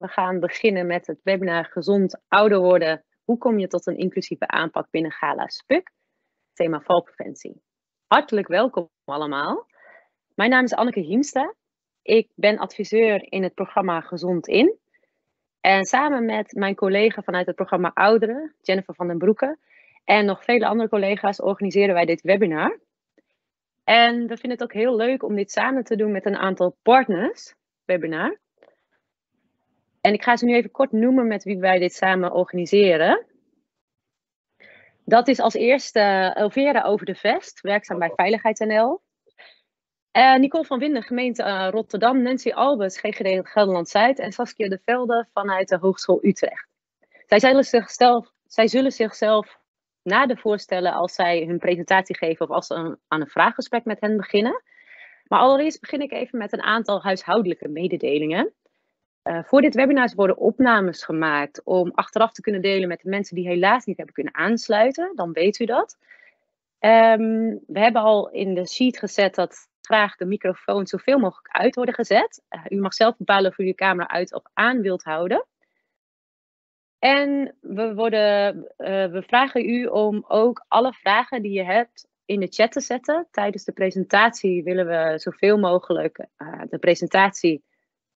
We gaan beginnen met het webinar Gezond ouder worden. Hoe kom je tot een inclusieve aanpak binnen Gala Spuk? Thema valpreventie. Hartelijk welkom allemaal. Mijn naam is Anneke Hiemstra. Ik ben adviseur in het programma Gezond In. En samen met mijn collega vanuit het programma Ouderen, Jennifer van den Broeke, en nog vele andere collega's organiseren wij dit webinar. En we vinden het ook heel leuk om dit samen te doen met een aantal partners, webinar. En ik ga ze nu even kort noemen met wie wij dit samen organiseren. Dat is als eerste Elvera Over de Vest, werkzaam bij Veiligheid.nl. Nicole van Winden, gemeente Rotterdam. Nancy Alberts, GGD Gelderland-Zuid. En Saskia de Velde vanuit de Hogeschool Utrecht. Zij zullen zichzelf nader voorstellen als zij hun presentatie geven of als ze aan een vraaggesprek met hen beginnen. Maar allereerst begin ik even met een aantal huishoudelijke mededelingen. Voor dit webinar worden opnames gemaakt om achteraf te kunnen delen met de mensen die helaas niet hebben kunnen aansluiten. Dan weet u dat. We hebben al in de sheet gezet dat graag de microfoon zoveel mogelijk uit worden gezet. U mag zelf bepalen of u uw camera uit of aan wilt houden. En we vragen u om ook alle vragen die je hebt in de chat te zetten. Tijdens de presentatie willen we zoveel mogelijk de presentatie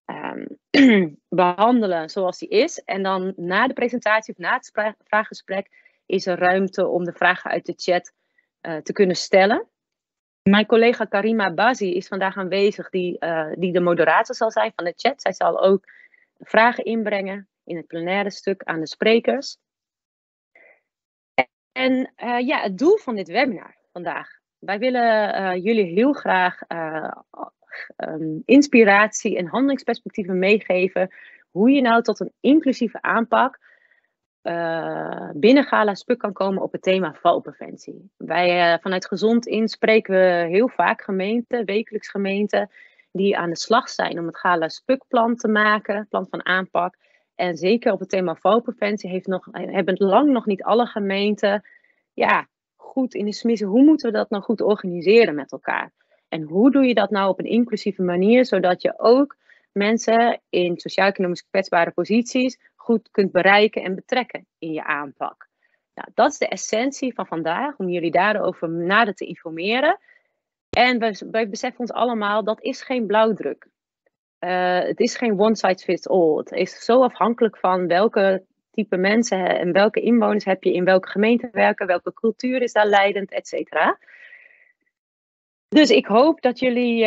behandelen zoals die is. En dan na de presentatie of na het vraaggesprek is er ruimte om de vragen uit de chat te kunnen stellen. Mijn collega Karima Bazi is vandaag aanwezig, die de moderator zal zijn van de chat. Zij zal ook vragen inbrengen in het plenaire stuk aan de sprekers. En het doel van dit webinar vandaag. Wij willen jullie heel graag inspiratie en handelingsperspectieven meegeven. Hoe je nou tot een inclusieve aanpak binnen Gala Spuk kan komen op het thema valpreventie. Wij vanuit Gezond In spreken we heel vaak gemeenten, wekelijks gemeenten, die aan de slag zijn om het Gala Spuk plan te maken, plan van aanpak. En zeker op het thema valpreventie hebben lang nog niet alle gemeenten goed in de smiezen. Hoe moeten we dat nou goed organiseren met elkaar? En hoe doe je dat nou op een inclusieve manier, zodat je ook mensen in sociaal-economisch kwetsbare posities goed kunt bereiken en betrekken in je aanpak. Nou, dat is de essentie van vandaag, om jullie daarover nader te informeren. En wij beseffen ons allemaal, dat is geen blauwdruk. Het is geen one size fits all. Het is zo afhankelijk van welke type mensen en welke inwoners heb je in welke gemeente werken, welke cultuur is daar leidend, et cetera. Dus ik hoop dat jullie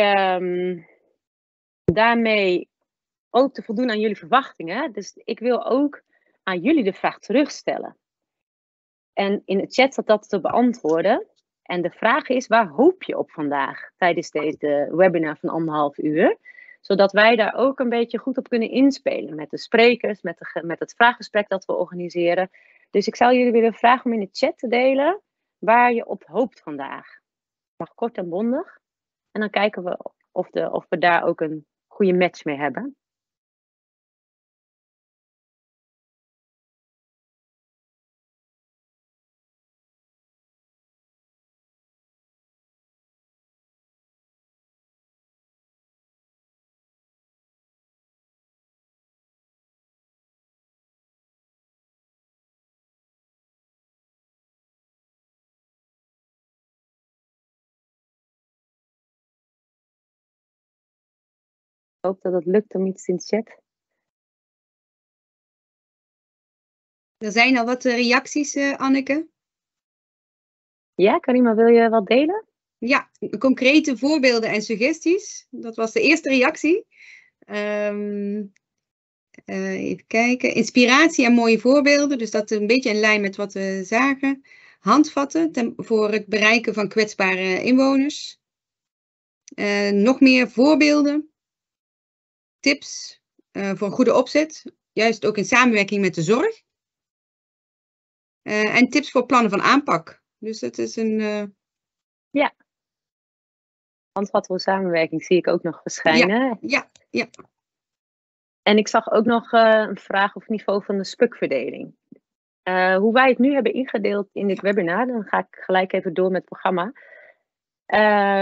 daarmee ook te voldoen aan jullie verwachtingen. Dus ik wil ook aan jullie de vraag terugstellen. En in de chat staat dat te beantwoorden. En de vraag is, waar hoop je op vandaag tijdens deze webinar van 1,5 uur? Zodat wij daar ook een beetje goed op kunnen inspelen met de sprekers, met het vraaggesprek dat we organiseren. Dus ik zou jullie willen vragen om in de chat te delen waar je op hoopt vandaag. Mag kort en bondig. En dan kijken we of we daar ook een goede match mee hebben. Ik hoop dat het lukt om iets in de chat. Er zijn al wat reacties, Anneke. Ja, Karima, wil je wat delen? Ja, concrete voorbeelden en suggesties. Dat was de eerste reactie. Even kijken. Inspiratie en mooie voorbeelden. Dus dat is een beetje in lijn met wat we zagen. Handvatten voor het bereiken van kwetsbare inwoners. Nog meer voorbeelden. Tips voor een goede opzet. Juist ook in samenwerking met de zorg. En tips voor plannen van aanpak. Dus dat is een... Ja. Handvatten voor samenwerking zie ik ook nog verschijnen. Ja. En ik zag ook nog een vraag op niveau van de spukverdeling. Hoe wij het nu hebben ingedeeld in dit webinar, dan ga ik gelijk even door met het programma,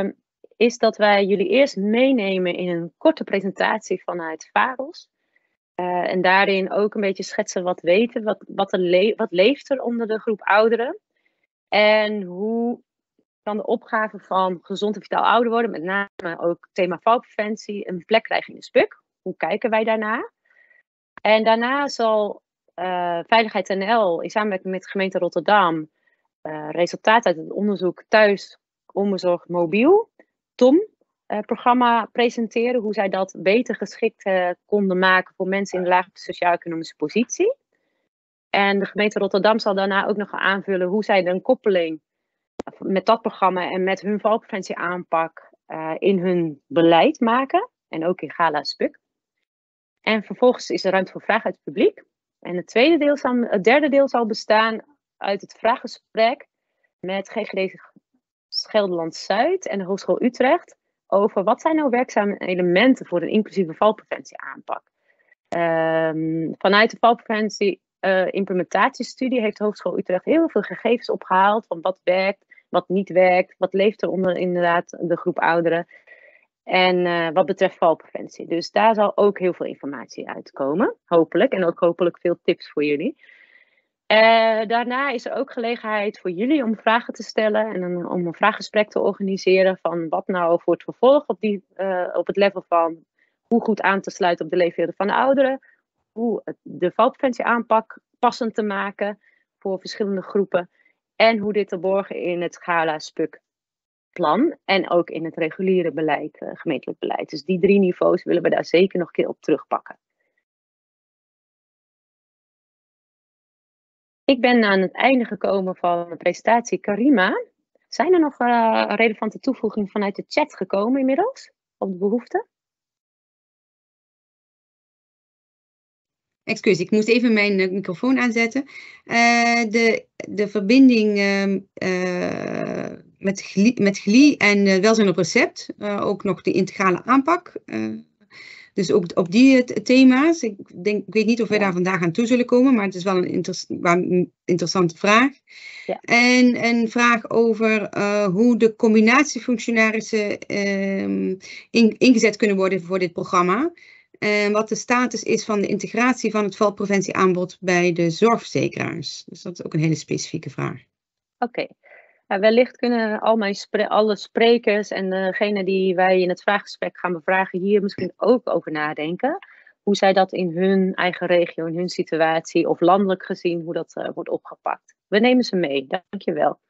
is dat wij jullie eerst meenemen in een korte presentatie vanuit VAROS. En daarin ook een beetje schetsen wat weten, wat leeft er onder de groep ouderen. En hoe kan de opgave van gezond en vitaal ouder worden, met name ook thema valpreventie, een plek krijgen in de SPUC. Hoe kijken wij daarna? En daarna zal Veiligheid NL in samenwerking met de gemeente Rotterdam resultaten uit het onderzoek Thuis Onbezorgd Mobiel, TOM, programma presenteren. Hoe zij dat beter geschikt konden maken voor mensen in de lage sociaal-economische positie. En de gemeente Rotterdam zal daarna ook nog aanvullen hoe zij een koppeling met dat programma en met hun valpreventieaanpak in hun beleid maken. En ook in Gala SPUC. En vervolgens is er ruimte voor vragen uit het publiek. En het derde deel zal bestaan uit het vraaggesprek met GGD Gelderland Zuid en de Hogeschool Utrecht over wat zijn nou werkzame elementen voor een inclusieve valpreventieaanpak. Vanuit de valpreventie implementatiestudie heeft de Hogeschool Utrecht heel veel gegevens opgehaald van wat werkt, wat niet werkt, wat leeft er onder inderdaad de groep ouderen. En wat betreft valpreventie. Dus daar zal ook heel veel informatie uitkomen, hopelijk. En ook hopelijk veel tips voor jullie. Daarna is er ook gelegenheid voor jullie om vragen te stellen en om een vraaggesprek te organiseren van wat nou voor het vervolg op het level van hoe goed aan te sluiten op de leefwereld van de ouderen, hoe de valpreventieaanpak passend te maken voor verschillende groepen en hoe dit te borgen in het Gala SPUC plan en ook in het reguliere beleid, gemeentelijk beleid. Dus die 3 niveaus willen we daar zeker nog een keer op terugpakken. Ik ben aan het einde gekomen van de presentatie. Karima, zijn er nog relevante toevoegingen vanuit de chat gekomen inmiddels op de behoefte? Excuus, ik moest even mijn microfoon aanzetten. De verbinding met GLI en welzijn op recept, ook nog de integrale aanpak. Dus ook op die thema's. Ik weet niet of wij daar vandaag aan toe zullen komen, maar het is wel een interessante vraag. Ja. En een vraag over hoe de combinatiefunctionarissen ingezet kunnen worden voor dit programma. Wat de status is van de integratie van het valpreventieaanbod bij de zorgverzekeraars. Dus dat is ook een hele specifieke vraag. Oké. Wellicht kunnen alle sprekers en degenen die wij in het vraaggesprek gaan bevragen hier misschien ook over nadenken. Hoe zij dat in hun eigen regio, in hun situatie of landelijk gezien, hoe dat wordt opgepakt. We nemen ze mee. Dankjewel.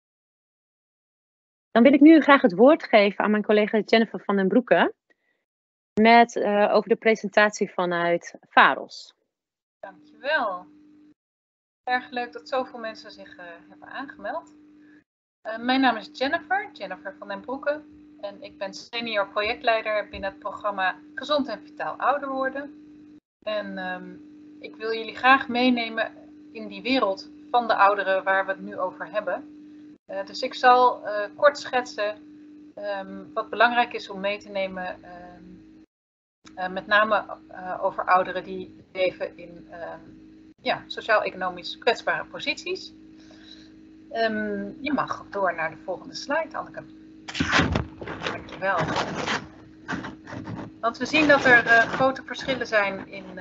Dan wil ik nu graag het woord geven aan mijn collega Jennifer van den Broeke. Over de presentatie vanuit VAROS. Dankjewel. Erg leuk dat zoveel mensen zich hebben aangemeld. Mijn naam is Jennifer van den Broeke. En ik ben senior projectleider binnen het programma Gezond en Vitaal Ouder Worden. En ik wil jullie graag meenemen in die wereld van de ouderen waar we het nu over hebben. Dus ik zal kort schetsen wat belangrijk is om mee te nemen. Met name over ouderen die leven in sociaal-economisch kwetsbare posities. Je mag door naar de volgende slide, Anneke. Dankjewel. Want we zien dat er grote verschillen zijn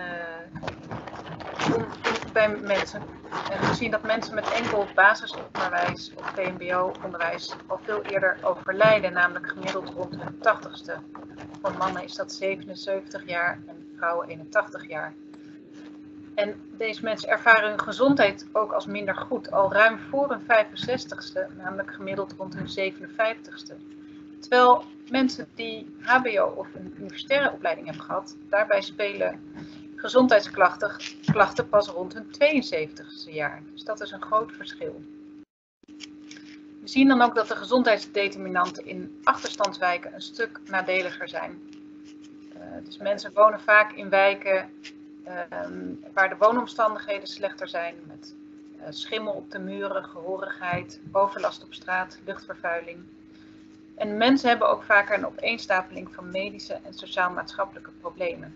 bij mensen. En we zien dat mensen met enkel basisonderwijs of VMBO-onderwijs al veel eerder overlijden, namelijk gemiddeld rond hun 80ste. Voor mannen is dat 77 jaar en vrouwen 81 jaar. En deze mensen ervaren hun gezondheid ook als minder goed, al ruim voor hun 65ste, namelijk gemiddeld rond hun 57ste. Terwijl mensen die HBO of een universitaire opleiding hebben gehad, daarbij spelen gezondheidsklachten pas rond hun 72ste jaar. Dus dat is een groot verschil. We zien dan ook dat de gezondheidsdeterminanten in achterstandswijken een stuk nadeliger zijn. Dus mensen wonen vaak in wijken waar de woonomstandigheden slechter zijn, met schimmel op de muren, gehorigheid, overlast op straat, luchtvervuiling. En mensen hebben ook vaker een opeenstapeling van medische en sociaal-maatschappelijke problemen.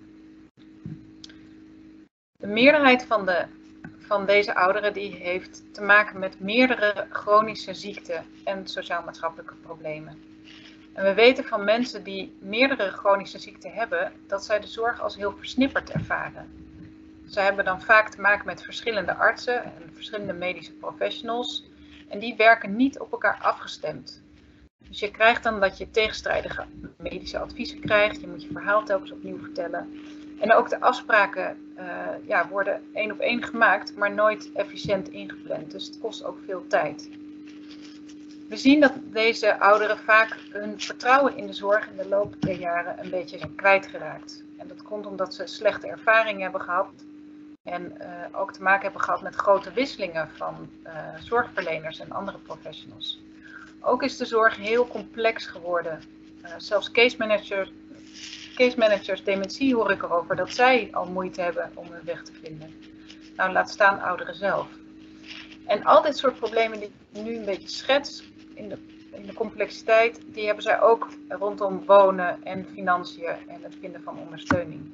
De meerderheid van deze ouderen die heeft te maken met meerdere chronische ziekten en sociaal-maatschappelijke problemen. En we weten van mensen die meerdere chronische ziekten hebben, dat zij de zorg als heel versnipperd ervaren. Ze hebben dan vaak te maken met verschillende artsen en verschillende medische professionals. En die werken niet op elkaar afgestemd. Dus je krijgt dan dat je tegenstrijdige medische adviezen krijgt. Je moet je verhaal telkens opnieuw vertellen. En ook de afspraken worden 1 op 1 gemaakt, maar nooit efficiënt ingepland. Dus het kost ook veel tijd. We zien dat deze ouderen vaak hun vertrouwen in de zorg in de loop der jaren een beetje zijn kwijtgeraakt. En dat komt omdat ze slechte ervaringen hebben gehad. En ook te maken hebben gehad met grote wisselingen van zorgverleners en andere professionals. Ook is de zorg heel complex geworden. Zelfs case managers dementie hoor ik erover dat zij al moeite hebben om hun weg te vinden. Nou, laat staan ouderen zelf. En al dit soort problemen die ik nu een beetje schets in de complexiteit, die hebben zij ook rondom wonen en financiën en het vinden van ondersteuning.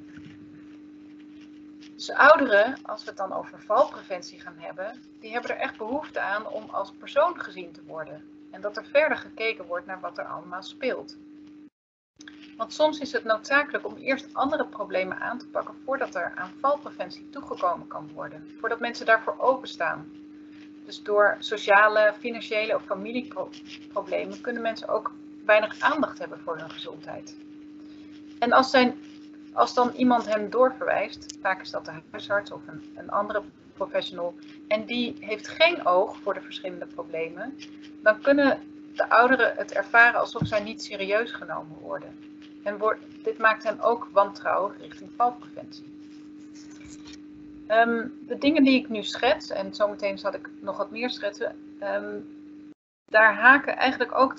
Dus ouderen, als we het dan over valpreventie gaan hebben, die hebben er echt behoefte aan om als persoon gezien te worden. En dat er verder gekeken wordt naar wat er allemaal speelt. Want soms is het noodzakelijk om eerst andere problemen aan te pakken voordat er aan valpreventie toegekomen kan worden. Voordat mensen daarvoor openstaan. Dus door sociale, financiële of familieproblemen kunnen mensen ook weinig aandacht hebben voor hun gezondheid. En als dan iemand hem doorverwijst, vaak is dat de huisarts of een andere professional, en die heeft geen oog voor de verschillende problemen, dan kunnen de ouderen het ervaren alsof zij niet serieus genomen worden. En dit maakt hen ook wantrouwig richting valpreventie. De dingen die ik nu schets, en zometeen zal ik nog wat meer schetsen, daar haken eigenlijk ook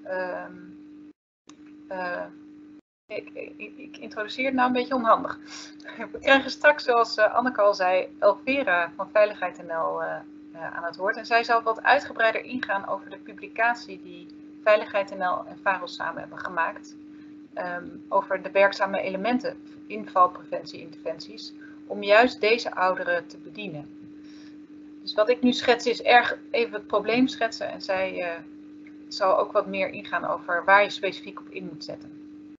ik introduceer het nou een beetje onhandig. We krijgen straks, zoals Anneke al zei, Elvera van Veiligheid NL aan het woord. En zij zal wat uitgebreider ingaan over de publicatie die Veiligheid NL en VAROS samen hebben gemaakt. Over de werkzame elementen in valpreventie-interventies, om juist deze ouderen te bedienen. Dus wat ik nu schets is even het probleem schetsen en zij zal ook wat meer ingaan over waar je specifiek op in moet zetten.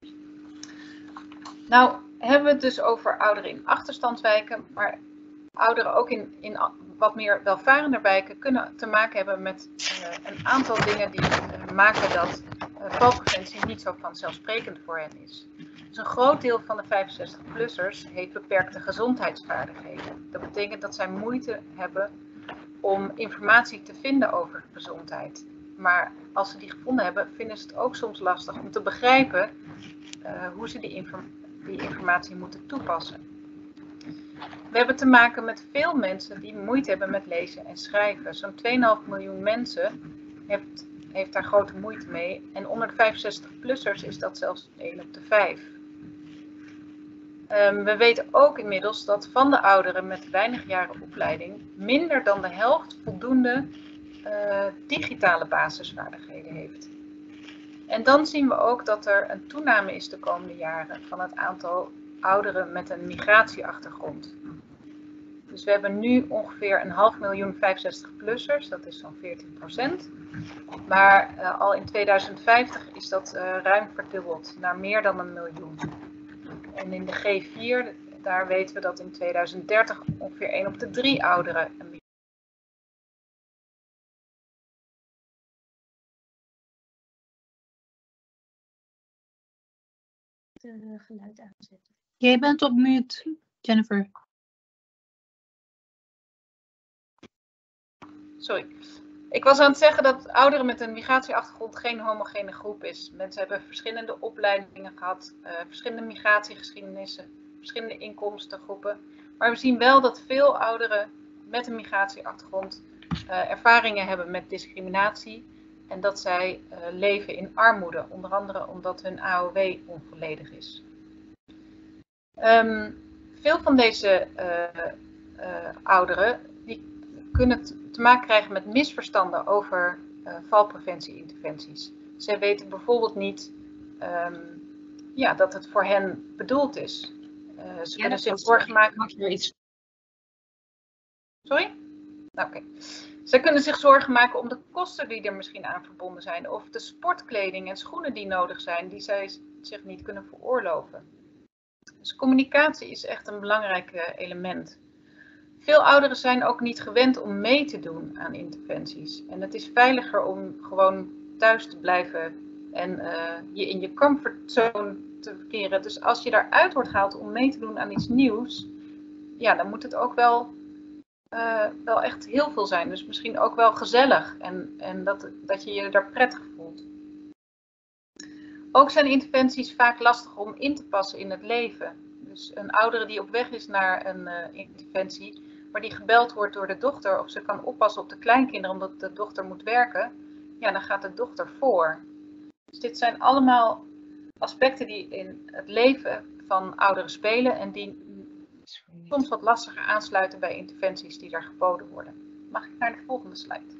Nou hebben we het dus over ouderen in achterstandswijken, maar ouderen ook in wat meer welvarender wijken kunnen te maken hebben met een aantal dingen die maken dat valpreventie niet zo vanzelfsprekend voor hen is. Dus een groot deel van de 65-plussers heeft beperkte gezondheidsvaardigheden. Dat betekent dat zij moeite hebben om informatie te vinden over gezondheid. Maar als ze die gevonden hebben, vinden ze het ook soms lastig om te begrijpen hoe ze die informatie moeten toepassen. We hebben te maken met veel mensen die moeite hebben met lezen en schrijven. Zo'n 2,5 miljoen mensen heeft daar grote moeite mee. En onder de 65-plussers is dat zelfs 1 op de 5. We weten ook inmiddels dat van de ouderen met weinig jaren opleiding minder dan de helft voldoende digitale basisvaardigheden heeft. En dan zien we ook dat er een toename is de komende jaren van het aantal ouderen met een migratieachtergrond. Dus we hebben nu ongeveer 500.000 65-plussers, dat is zo'n 14%. Maar al in 2050 is dat ruim verdubbeld naar meer dan 1 miljoen. En in de G4, daar weten we dat in 2030 ongeveer 1 op de 3 ouderen een geluid aanzetten. Jij bent op mute, Jennifer. Sorry. Ik was aan het zeggen dat ouderen met een migratieachtergrond geen homogene groep is. Mensen hebben verschillende opleidingen gehad, verschillende migratiegeschiedenissen, verschillende inkomstengroepen. Maar we zien wel dat veel ouderen met een migratieachtergrond ervaringen hebben met discriminatie. En dat zij leven in armoede, onder andere omdat hun AOW onvolledig is. Veel van deze ouderen die kunnen te maken krijgen met misverstanden over valpreventie-interventies. Zij weten bijvoorbeeld niet dat het voor hen bedoeld is. Ze kunnen zich zorgen maken. Sorry? Oké. Zij kunnen zich zorgen maken om de kosten die er misschien aan verbonden zijn. Of de sportkleding en schoenen die nodig zijn, die zij zich niet kunnen veroorloven. Dus communicatie is echt een belangrijk element. Veel ouderen zijn ook niet gewend om mee te doen aan interventies. En het is veiliger om gewoon thuis te blijven en je in je comfortzone te verkeren. Dus als je daaruit wordt gehaald om mee te doen aan iets nieuws, ja, dan moet het ook wel echt heel veel zijn. Dus misschien ook wel gezellig en dat je je daar prettig voelt. Ook zijn interventies vaak lastig om in te passen in het leven. Dus een oudere die op weg is naar een interventie, maar die gebeld wordt door de dochter of ze kan oppassen op de kleinkinderen omdat de dochter moet werken, ja, dan gaat de dochter voor. Dus dit zijn allemaal aspecten die in het leven van ouderen spelen en die soms wat lastiger aansluiten bij interventies die daar geboden worden. Mag ik naar de volgende slide?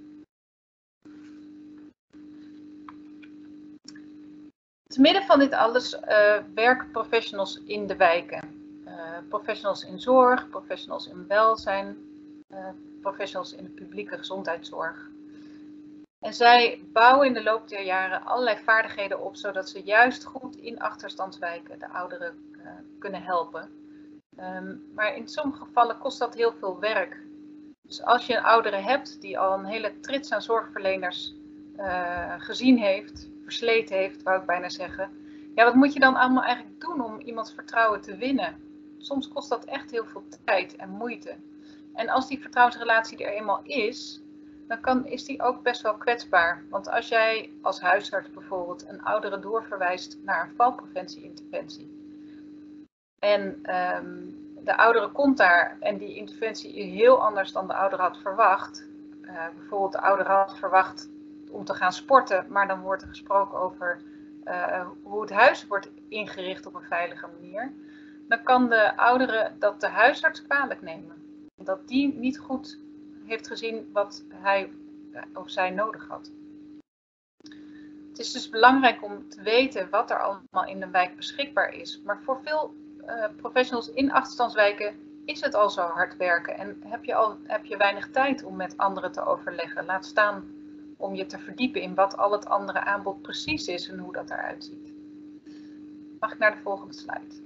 Te midden van dit alles werken professionals in de wijken. Professionals in zorg, professionals in welzijn, professionals in de publieke gezondheidszorg. En zij bouwen in de loop der jaren allerlei vaardigheden op, zodat ze juist goed in achterstandswijken de ouderen kunnen helpen. Maar in sommige gevallen kost dat heel veel werk. Dus als je een oudere hebt die al een hele trits aan zorgverleners gezien heeft, versleten heeft, wou ik bijna zeggen. Ja, wat moet je dan allemaal eigenlijk doen om iemands vertrouwen te winnen? Soms kost dat echt heel veel tijd en moeite. En als die vertrouwensrelatie er eenmaal is, dan is die ook best wel kwetsbaar. Want als jij als huisarts bijvoorbeeld een oudere doorverwijst naar een valpreventie-interventie. En de oudere komt daar en die interventie is heel anders dan de oudere had verwacht. Bijvoorbeeld de oudere had verwacht om te gaan sporten, maar dan wordt er gesproken over hoe het huis wordt ingericht op een veilige manier. Dan kan de oudere dat de huisarts kwalijk nemen. Dat die niet goed heeft gezien wat hij of zij nodig had. Het is dus belangrijk om te weten wat er allemaal in de wijk beschikbaar is. Maar voor veel professionals in achterstandswijken is het al zo hard werken. En heb je weinig tijd om met anderen te overleggen. Laat staan om je te verdiepen in wat al het andere aanbod precies is en hoe dat eruit ziet. Mag ik naar de volgende slide?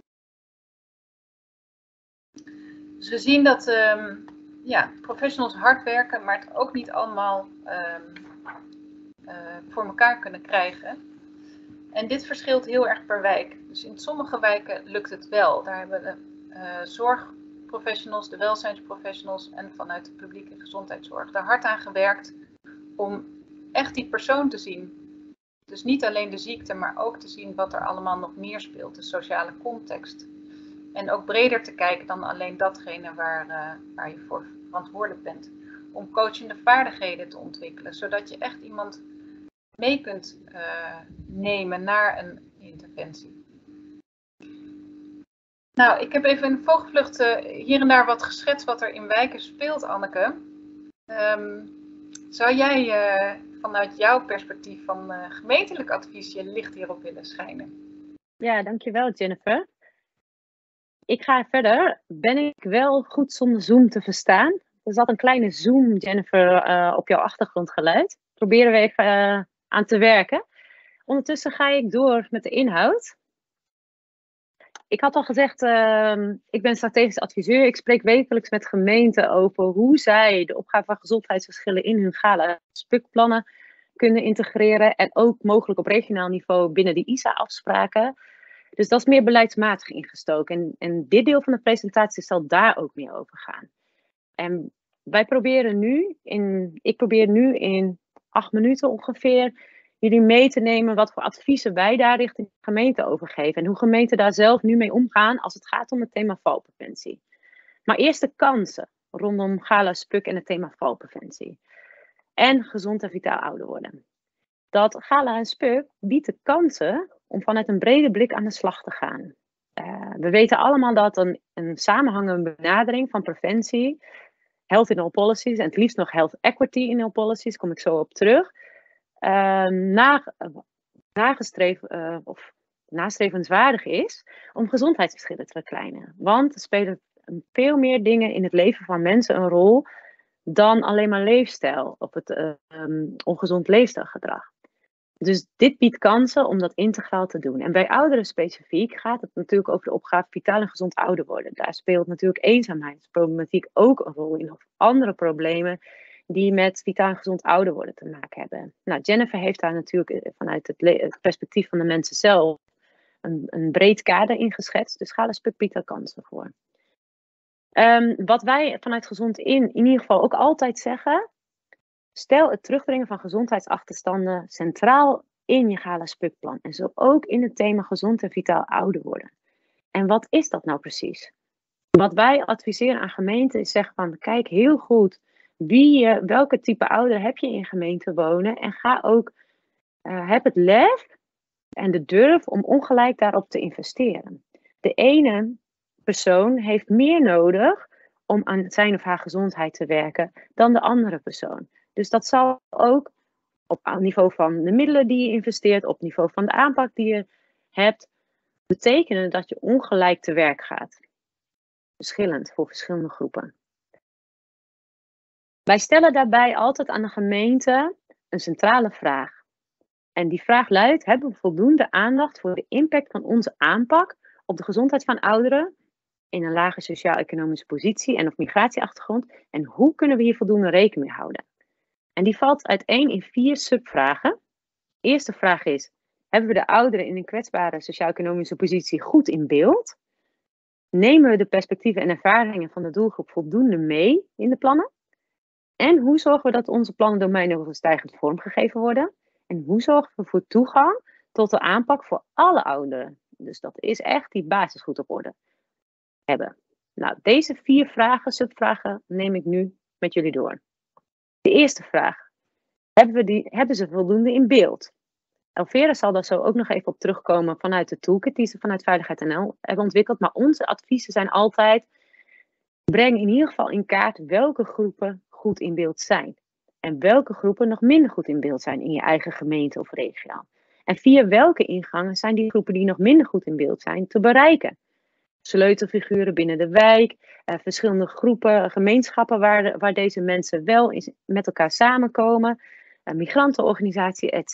Dus we zien dat professionals hard werken, maar het ook niet allemaal voor elkaar kunnen krijgen. En dit verschilt heel erg per wijk. Dus in sommige wijken lukt het wel. Daar hebben de zorgprofessionals, de welzijnsprofessionals en vanuit de publieke gezondheidszorg er hard aan gewerkt om echt die persoon te zien. Dus niet alleen de ziekte, maar ook te zien wat er allemaal nog meer speelt, de sociale context. En ook breder te kijken dan alleen datgene waar je voor verantwoordelijk bent. Om coachende vaardigheden te ontwikkelen, zodat je echt iemand mee kunt nemen naar een interventie. Nou, ik heb even in de vogelvlucht hier en daar wat geschetst wat er in wijken speelt, Anneke. Zou jij vanuit jouw perspectief van gemeentelijk advies je licht hierop willen schijnen? Ja, dankjewel Jennifer. Ik ga verder. Ben ik wel goed zonder Zoom te verstaan? Er zat een kleine Zoom, Jennifer, op jouw achtergrondgeluid. Proberen we even aan te werken. Ondertussen ga ik door met de inhoud. Ik had al gezegd, ik ben strategisch adviseur. Ik spreek wekelijks met gemeenten over hoe zij de opgave van gezondheidsverschillen in hun GALA-SPUC-plannen kunnen integreren. En ook mogelijk op regionaal niveau binnen de ISA-afspraken. Dus dat is meer beleidsmatig ingestoken. En dit deel van de presentatie zal daar ook meer over gaan. En ik probeer nu in 8 minuten ongeveer jullie mee te nemen wat voor adviezen wij daar richting de gemeente over geven. En hoe gemeenten daar zelf nu mee omgaan als het gaat om het thema valpreventie. Maar eerst de kansen rondom GALA, SPUC en het thema valpreventie. En gezond en vitaal ouder worden. Dat GALA en SPUC biedt de kansen om vanuit een brede blik aan de slag te gaan. We weten allemaal dat een samenhangende benadering van preventie, health in all policies en het liefst nog health equity in all policies, kom ik zo op terug, nastrevenswaardig is om gezondheidsverschillen te verkleinen. Want er spelen veel meer dingen in het leven van mensen een rol dan alleen maar leefstijl of het ongezond leefstijlgedrag. Dus dit biedt kansen om dat integraal te doen. En bij ouderen specifiek gaat het natuurlijk over de opgave vitaal en gezond ouder worden. Daar speelt natuurlijk eenzaamheidsproblematiek ook een rol in. Of andere problemen die met vitaal en gezond ouder worden te maken hebben. Nou, Jennifer heeft daar natuurlijk vanuit het perspectief van de mensen zelf een breed kader in geschetst. Dus Gala Spuk biedt daar kansen voor. Wat wij vanuit Gezond in ieder geval ook altijd zeggen. Stel het terugbrengen van gezondheidsachterstanden centraal in je Gala Spuk-plan. En zo ook in het thema gezond en vitaal ouder worden. En wat is dat nou precies? Wat wij adviseren aan gemeenten is zeggen van kijk heel goed welke type ouder heb je in gemeente wonen. En ga ook, heb het lef en de durf om ongelijk daarop te investeren. De ene persoon heeft meer nodig om aan zijn of haar gezondheid te werken dan de andere persoon. Dus dat zal ook op niveau van de middelen die je investeert, op niveau van de aanpak die je hebt, betekenen dat je ongelijk te werk gaat. Verschillend voor verschillende groepen. Wij stellen daarbij altijd aan de gemeente een centrale vraag. En die vraag luidt, hebben we voldoende aandacht voor de impact van onze aanpak op de gezondheid van ouderen in een lage sociaal-economische positie en of migratieachtergrond? En hoe kunnen we hier voldoende rekening mee houden? En die valt uiteen in 4 subvragen. De eerste vraag is, hebben we de ouderen in een kwetsbare sociaal-economische positie goed in beeld? Nemen we de perspectieven en ervaringen van de doelgroep voldoende mee in de plannen? En hoe zorgen we dat onze plannen domeinoverstijgend vormgegeven worden? En hoe zorgen we voor toegang tot de aanpak voor alle ouderen? Dus dat is echt die basis goed op orde hebben. Nou, deze 4 vragen, subvragen, neem ik nu met jullie door. De eerste vraag. Hebben ze voldoende in beeld? Elvera zal daar zo ook nog even op terugkomen vanuit de toolkit die ze vanuit Veiligheid NL hebben ontwikkeld. Maar onze adviezen zijn altijd, breng in ieder geval in kaart welke groepen goed in beeld zijn. En welke groepen nog minder goed in beeld zijn in je eigen gemeente of regio. En via welke ingangen zijn die groepen die nog minder goed in beeld zijn te bereiken. Sleutelfiguren binnen de wijk, verschillende groepen, gemeenschappen waar deze mensen wel met elkaar samenkomen, migrantenorganisatie, etc.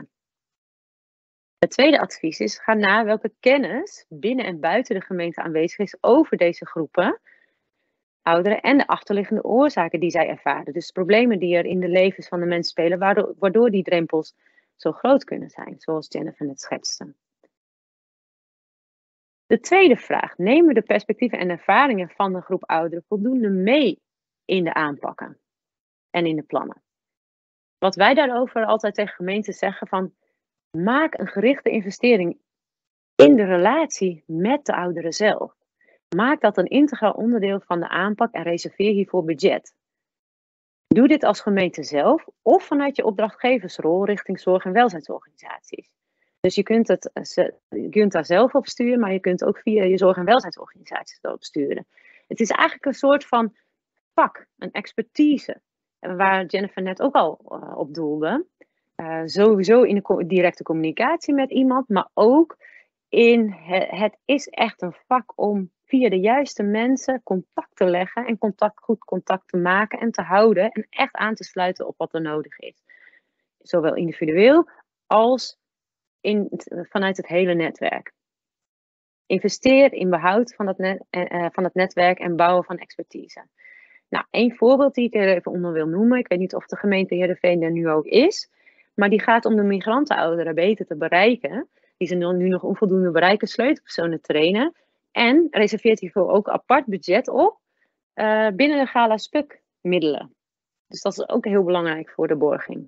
Het tweede advies is, ga na welke kennis binnen en buiten de gemeente aanwezig is over deze groepen, ouderen en de achterliggende oorzaken die zij ervaren. Dus problemen die er in de levens van de mensen spelen, waardoor die drempels zo groot kunnen zijn, zoals Jennifer net schetste. De tweede vraag, nemen we de perspectieven en ervaringen van de groep ouderen voldoende mee in de aanpakken en in de plannen? Wat wij daarover altijd tegen gemeenten zeggen van, maak een gerichte investering in de relatie met de ouderen zelf. Maak dat een integraal onderdeel van de aanpak en reserveer hiervoor budget. Doe dit als gemeente zelf of vanuit je opdrachtgeversrol richting zorg- en welzijnsorganisaties. Dus je kunt daar zelf op sturen, maar je kunt ook via je zorg- en welzijnsorganisaties erop sturen. Het is eigenlijk een soort van vak, een expertise, waar Jennifer net ook al op doelde. Sowieso in de directe communicatie met iemand, maar ook in het is echt een vak om via de juiste mensen contact te leggen en goed contact te maken en te houden en echt aan te sluiten op wat er nodig is. Zowel individueel als vanuit het hele netwerk. Investeer in behoud van het netwerk en bouwen van expertise. Nou, één voorbeeld die ik er even onder wil noemen. Ik weet niet of de gemeente Heerenveen er nu ook is. Maar die gaat om de migrantenouderen beter te bereiken. Die ze nu nog onvoldoende bereiken, sleutelpersonen trainen. En reserveert hiervoor ook apart budget op binnen de Gala Spuk middelen. Dus dat is ook heel belangrijk voor de borging.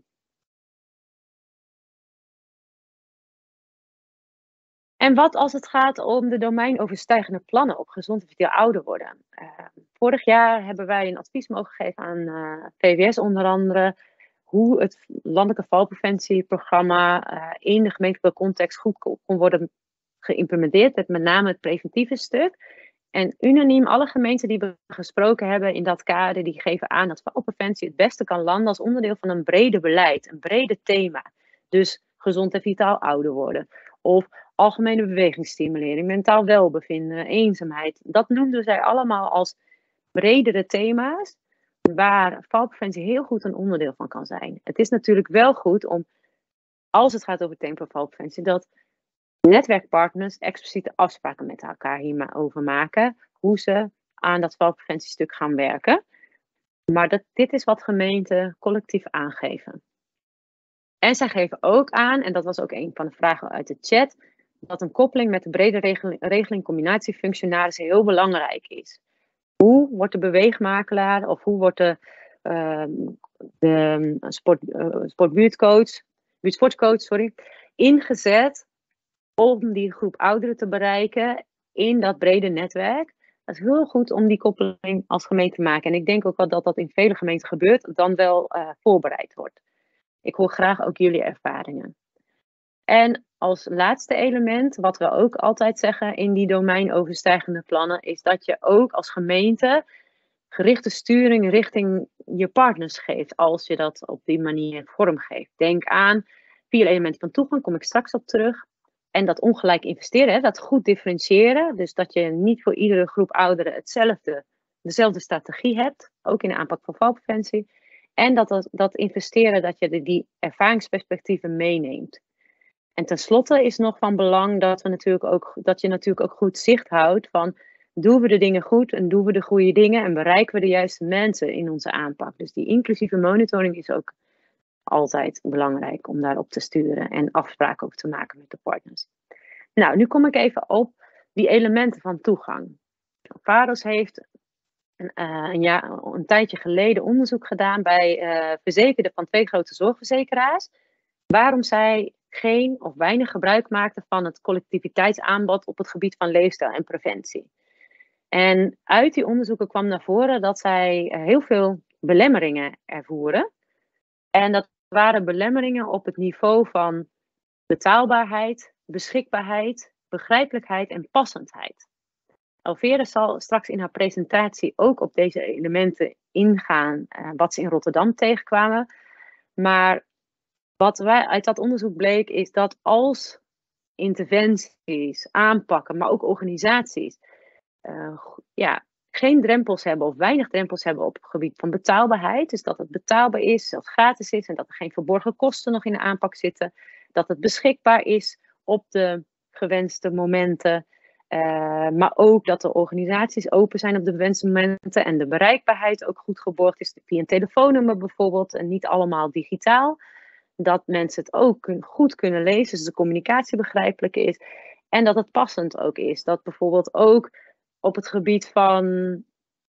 En wat als het gaat om de domeinoverstijgende plannen op gezond en vitaal ouder worden? Vorig jaar hebben wij een advies mogen geven aan VWS onder andere, hoe het landelijke valpreventieprogramma in de gemeentelijke context goed kon worden geïmplementeerd, met name het preventieve stuk. En unaniem alle gemeenten die we gesproken hebben in dat kader, die geven aan dat valpreventie het beste kan landen als onderdeel van een breder beleid, een breder thema. Dus gezond en vitaal ouder worden. Of algemene bewegingsstimulering, mentaal welbevinden, eenzaamheid. Dat noemden zij allemaal als bredere thema's, waar valpreventie heel goed een onderdeel van kan zijn. Het is natuurlijk wel goed om, als het gaat over het thema valpreventie, dat netwerkpartners expliciete afspraken met elkaar hierover maken, hoe ze aan dat valpreventiestuk gaan werken. Maar dit is wat gemeenten collectief aangeven. En zij geven ook aan, en dat was ook een van de vragen uit de chat, dat een koppeling met de brede regeling combinatiefunctionarissen heel belangrijk is. Hoe wordt de beweegmakelaar of hoe wordt de buurtsportcoach ingezet om die groep ouderen te bereiken in dat brede netwerk? Dat is heel goed om die koppeling als gemeente te maken. En ik denk ook wel dat dat in vele gemeenten gebeurt, dan wel voorbereid wordt. Ik hoor graag ook jullie ervaringen. En als laatste element, wat we ook altijd zeggen in die domeinoverstijgende plannen, is dat je ook als gemeente gerichte sturing richting je partners geeft, als je dat op die manier vormgeeft. Denk aan 4 elementen van toegang, kom ik straks op terug. En dat ongelijk investeren, hè, dat goed differentiëren. Dus dat je niet voor iedere groep ouderen dezelfde strategie hebt, ook in de aanpak van valpreventie. En dat investeren, dat je die ervaringsperspectieven meeneemt. En tenslotte is nog van belang dat je natuurlijk ook goed zicht houdt van, doen we de dingen goed en doen we de goede dingen en bereiken we de juiste mensen in onze aanpak. Dus die inclusieve monitoring is ook altijd belangrijk om daarop te sturen en afspraken ook te maken met de partners. Nou, nu kom ik even op die elementen van toegang. VAROS heeft een tijdje geleden onderzoek gedaan bij verzekerden van 2 grote zorgverzekeraars, waarom zij geen of weinig gebruik maakten van het collectiviteitsaanbod op het gebied van leefstijl en preventie. En uit die onderzoeken kwam naar voren dat zij heel veel belemmeringen ervoeren. En dat waren belemmeringen op het niveau van betaalbaarheid, beschikbaarheid, begrijpelijkheid en passendheid. Alvera zal straks in haar presentatie ook op deze elementen ingaan, wat ze in Rotterdam tegenkwamen. Maar wat wij uit dat onderzoek bleek, is dat als interventies, aanpakken, maar ook organisaties geen drempels hebben of weinig drempels hebben op het gebied van betaalbaarheid. Dus dat het betaalbaar is, zelfs gratis is en dat er geen verborgen kosten nog in de aanpak zitten. Dat het beschikbaar is op de gewenste momenten. Maar ook dat de organisaties open zijn op de gewenste momenten en de bereikbaarheid ook goed geborgd is via een telefoonnummer bijvoorbeeld en niet allemaal digitaal. Dat mensen het ook goed kunnen lezen, dus de communicatie begrijpelijk is. En dat het passend ook is. Dat bijvoorbeeld ook op het gebied van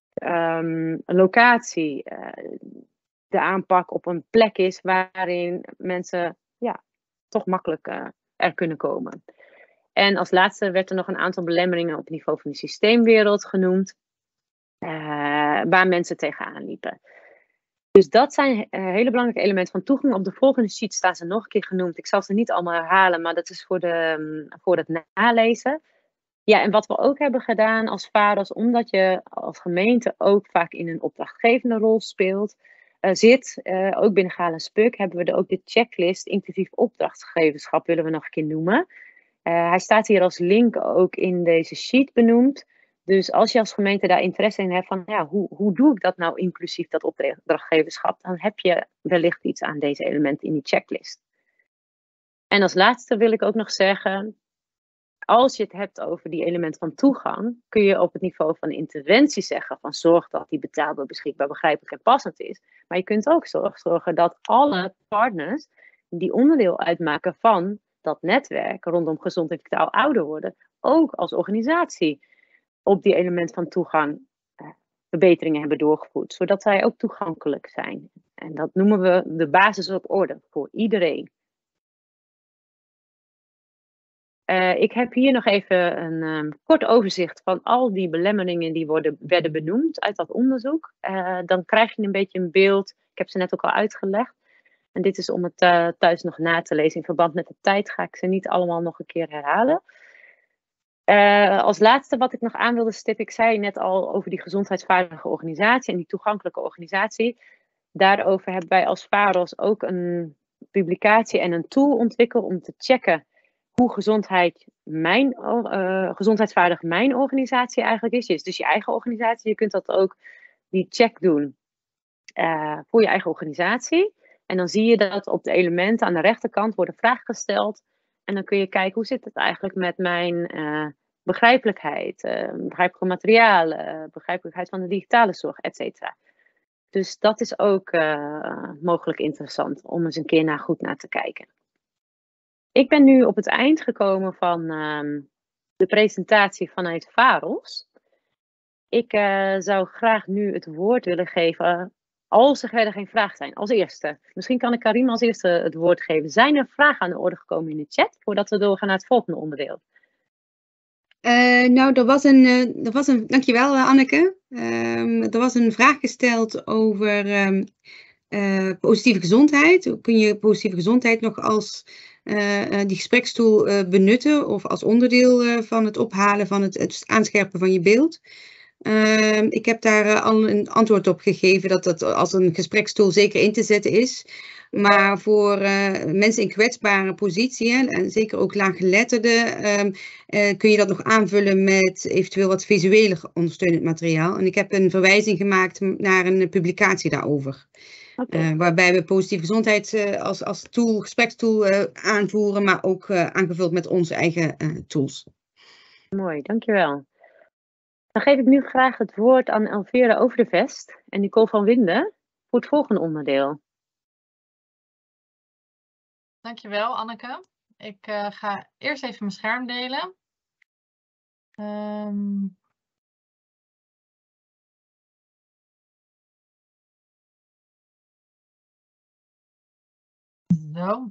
locatie de aanpak op een plek is waarin mensen toch makkelijk er kunnen komen. En als laatste werd er nog een aantal belemmeringen op het niveau van de systeemwereld genoemd, waar mensen tegenaan liepen. Dus dat zijn hele belangrijke elementen van toegang. Op de volgende sheet staan ze nog een keer genoemd. Ik zal ze niet allemaal herhalen, maar dat is voor het nalezen. Ja, en wat we ook hebben gedaan als VAROS, omdat je als gemeente ook vaak in een opdrachtgevende rol zit, ook binnen Gala Spuk, hebben we er ook de checklist inclusief opdrachtgeverschap willen we nog een keer noemen. Hij staat hier als link ook in deze sheet benoemd. Dus als je als gemeente daar interesse in hebt van hoe doe ik dat nou inclusief dat opdrachtgeverschap, dan heb je wellicht iets aan deze elementen in die checklist. En als laatste wil ik ook nog zeggen, als je het hebt over die elementen van toegang, kun je op het niveau van interventie zeggen van zorg dat die betaalbaar, beschikbaar, begrijpelijk en passend is. Maar je kunt ook zorgen dat alle partners die onderdeel uitmaken van dat netwerk rondom gezond en vitaal ouder worden, ook als organisatie op die element van toegang verbeteringen hebben doorgevoerd, zodat zij ook toegankelijk zijn. En dat noemen we de basis op orde voor iedereen. Ik heb hier nog even een kort overzicht van al die belemmeringen die werden benoemd uit dat onderzoek. Dan krijg je een beetje een beeld, ik heb ze net ook al uitgelegd. En dit is om het thuis nog na te lezen. In verband met de tijd ga ik ze niet allemaal nog een keer herhalen. Als laatste wat ik nog aan wilde stippen, ik zei net al over die gezondheidsvaardige organisatie en die toegankelijke organisatie. Daarover hebben wij als VAROS ook een publicatie en een tool ontwikkeld om te checken hoe gezondheidsvaardig mijn organisatie eigenlijk is. Dus je eigen organisatie, je kunt dat ook, die check doen voor je eigen organisatie. En dan zie je dat op de elementen aan de rechterkant worden vragen gesteld. En dan kun je kijken, hoe zit het eigenlijk met mijn begrijpelijkheid, begrijpelijke materialen, begrijpelijkheid van de digitale zorg, et cetera. Dus dat is ook mogelijk interessant om eens een keer goed naar te kijken. Ik ben nu op het eind gekomen van de presentatie vanuit VAROS. Ik zou graag nu het woord willen geven, als er verder geen vragen zijn, als eerste. Misschien kan ik Karim als eerste het woord geven. Zijn er vragen aan de orde gekomen in de chat, voordat we doorgaan naar het volgende onderdeel? Nou, er was een, dankjewel Anneke. Er was een vraag gesteld over positieve gezondheid. Kun je positieve gezondheid nog als die gesprekstoel benutten of als onderdeel van het ophalen van het aanscherpen van je beeld? Ik heb daar al een antwoord op gegeven dat dat als een gesprekstoel zeker in te zetten is. Maar voor mensen in kwetsbare positie, en zeker ook laaggeletterden, kun je dat nog aanvullen met eventueel wat visueel ondersteunend materiaal. En ik heb een verwijzing gemaakt naar een publicatie daarover. Waarbij we positieve gezondheid als tool, gesprekstool aanvoeren, maar ook aangevuld met onze eigen tools. Mooi, dankjewel. Dan geef ik nu graag het woord aan Elvira Overdevest en Nicole van Winden voor het volgende onderdeel. Dankjewel, Anneke. Ik ga eerst even mijn scherm delen. Zo.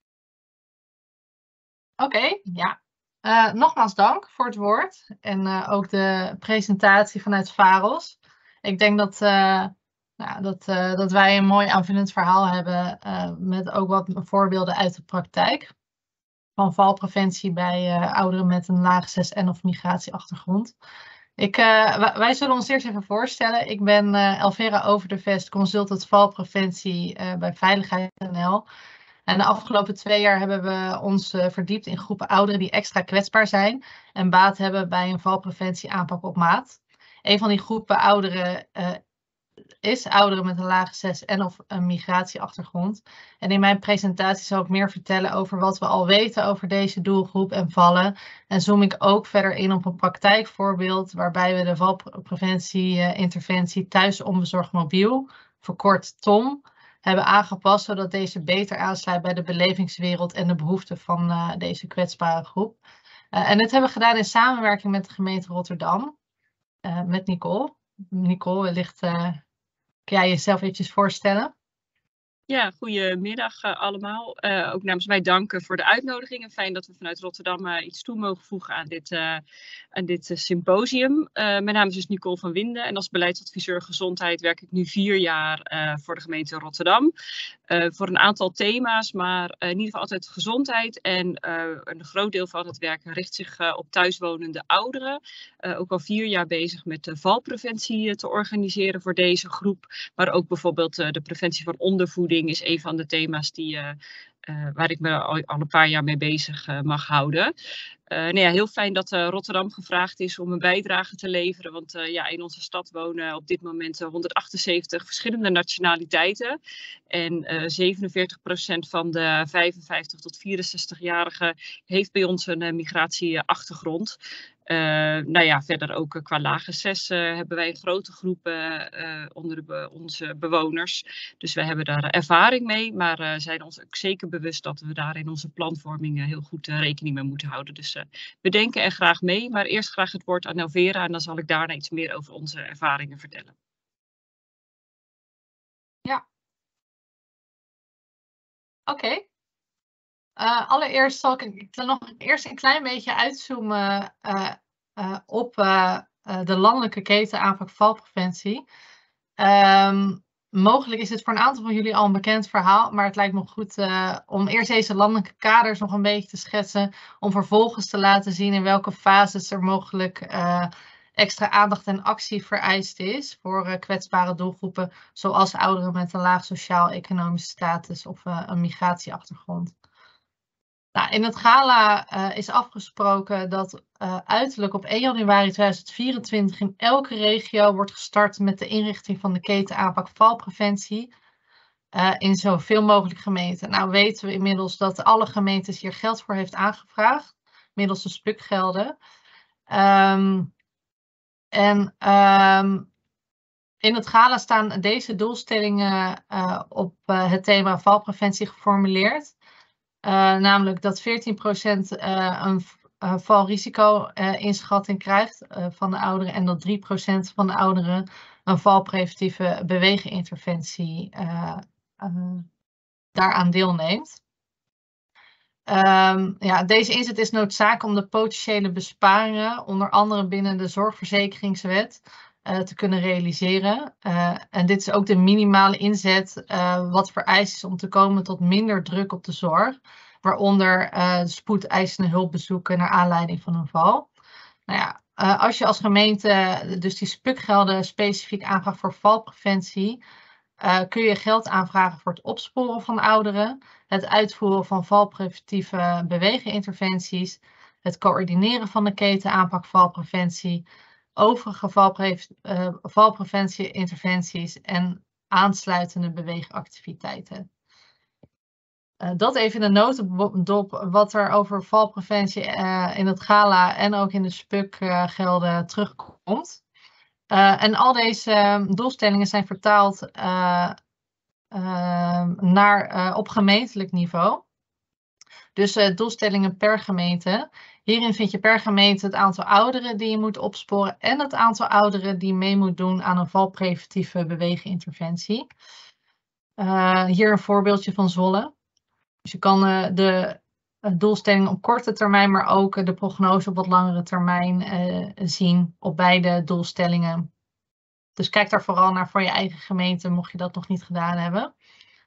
Oké, ja. Nogmaals dank voor het woord en ook de presentatie vanuit VAROS. Ik denk dat wij een mooi aanvullend verhaal hebben met ook wat voorbeelden uit de praktijk. Van valpreventie bij ouderen met een laag 6N of migratieachtergrond. Wij zullen ons eerst even voorstellen. Ik ben Elvira Overdevest, consultant valpreventie bij Veiligheid.nl. En de afgelopen 2 jaar hebben we ons verdiept in groepen ouderen die extra kwetsbaar zijn en baat hebben bij een valpreventie aanpak op maat. Een van die groepen ouderen is ouderen met een lage 6N of een migratieachtergrond. En in mijn presentatie zal ik meer vertellen over wat we al weten over deze doelgroep en vallen. En zoom ik ook verder in op een praktijkvoorbeeld waarbij we de valpreventie-interventie thuis onbezorgd mobiel, verkort TOM, hebben aangepast zodat deze beter aansluit bij de belevingswereld en de behoeften van deze kwetsbare groep. En dit hebben we gedaan in samenwerking met de gemeente Rotterdam, met Nicole. Nicole, wellicht kun jij jezelf eventjes voorstellen? Ja, goedemiddag allemaal. Ook namens mij dank voor de uitnodiging. En fijn dat we vanuit Rotterdam iets toe mogen voegen aan dit symposium. Mijn naam is dus Nicole van Winden en als beleidsadviseur gezondheid werk ik nu 4 jaar voor de gemeente Rotterdam. Voor een aantal thema's, maar in ieder geval altijd gezondheid. En een groot deel van het werk richt zich op thuiswonende ouderen. Ook al 4 jaar bezig met de valpreventie te organiseren voor deze groep. Maar ook bijvoorbeeld de preventie van ondervoeding is een van de thema's waar ik me al een paar jaar mee bezig mag houden. Heel fijn dat Rotterdam gevraagd is om een bijdrage te leveren. Want in onze stad wonen op dit moment 178 verschillende nationaliteiten. En 47% van de 55 tot 64-jarigen heeft bij ons een migratieachtergrond. Verder ook qua lage 6 hebben wij een grote groep onder onze bewoners. Dus we hebben daar ervaring mee, maar zijn ons ook zeker bewust dat we daar in onze planvorming heel goed rekening mee moeten houden. Dus we denken er graag mee, maar eerst graag het woord aan Elvira en dan zal ik daarna iets meer over onze ervaringen vertellen. Ja. Oké. Allereerst zal ik er nog eerst een klein beetje uitzoomen op de landelijke keten aanpak valpreventie. Mogelijk is het voor een aantal van jullie al een bekend verhaal, maar het lijkt me goed om eerst deze landelijke kaders nog een beetje te schetsen, om vervolgens te laten zien in welke fases er mogelijk extra aandacht en actie vereist is voor kwetsbare doelgroepen, zoals ouderen met een laag sociaal-economische status of een migratieachtergrond. Nou, in het gala is afgesproken dat uiterlijk op 1 januari 2024 in elke regio wordt gestart met de inrichting van de ketenaanpak valpreventie in zoveel mogelijk gemeenten. Nou weten we inmiddels dat alle gemeentes hier geld voor heeft aangevraagd, middels de SPUC-gelden. In het gala staan deze doelstellingen op het thema valpreventie geformuleerd. Namelijk dat 14% een valrisico-inschatting krijgt van de ouderen en dat 3% van de ouderen een valpreventieve bewegeninterventie daaraan deelneemt. Deze inzet is noodzakelijk om de potentiële besparingen, onder andere binnen de zorgverzekeringswet, te kunnen realiseren. En dit is ook de minimale inzet wat vereist is om te komen tot minder druk op de zorg, waaronder spoedeisende hulpbezoeken naar aanleiding van een val. Nou ja, als je als gemeente dus die SPUC-gelden specifiek aanvraagt voor valpreventie, kun je geld aanvragen voor het opsporen van ouderen, het uitvoeren van valpreventieve bewegeninterventies, het coördineren van de ketenaanpak valpreventie, overige valpreventie-interventies en aansluitende beweegactiviteiten. Dat even in de notendop wat er over valpreventie in het gala en ook in de SPUC-gelden terugkomt. En al deze doelstellingen zijn vertaald op gemeentelijk niveau. Dus doelstellingen per gemeente. Hierin vind je per gemeente het aantal ouderen die je moet opsporen en het aantal ouderen die mee moet doen aan een valpreventieve bewegeninterventie. Hier een voorbeeldje van Zwolle. Dus je kan de doelstelling op korte termijn, maar ook de prognose op wat langere termijn zien op beide doelstellingen. Dus kijk daar vooral naar voor je eigen gemeente, mocht je dat nog niet gedaan hebben.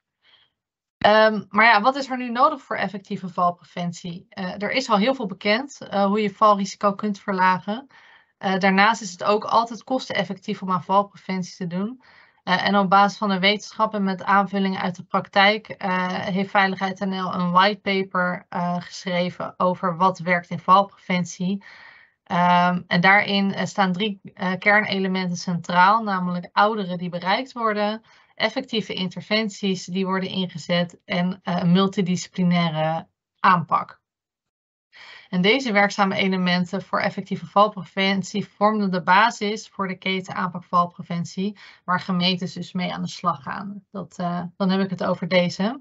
Maar ja, wat is er nu nodig voor effectieve valpreventie? Er is al heel veel bekend hoe je valrisico kunt verlagen. Daarnaast is het ook altijd kosteneffectief om aan valpreventie te doen. En op basis van de wetenschap en met aanvullingen uit de praktijk heeft Veiligheid NL een whitepaper geschreven over wat werkt in valpreventie. En daarin staan 3 kernelementen centraal, namelijk ouderen die bereikt worden, effectieve interventies die worden ingezet en een multidisciplinaire aanpak. En deze werkzame elementen voor effectieve valpreventie vormden de basis voor de ketenaanpak valpreventie, waar gemeentes dus mee aan de slag gaan. Dan heb ik het over deze.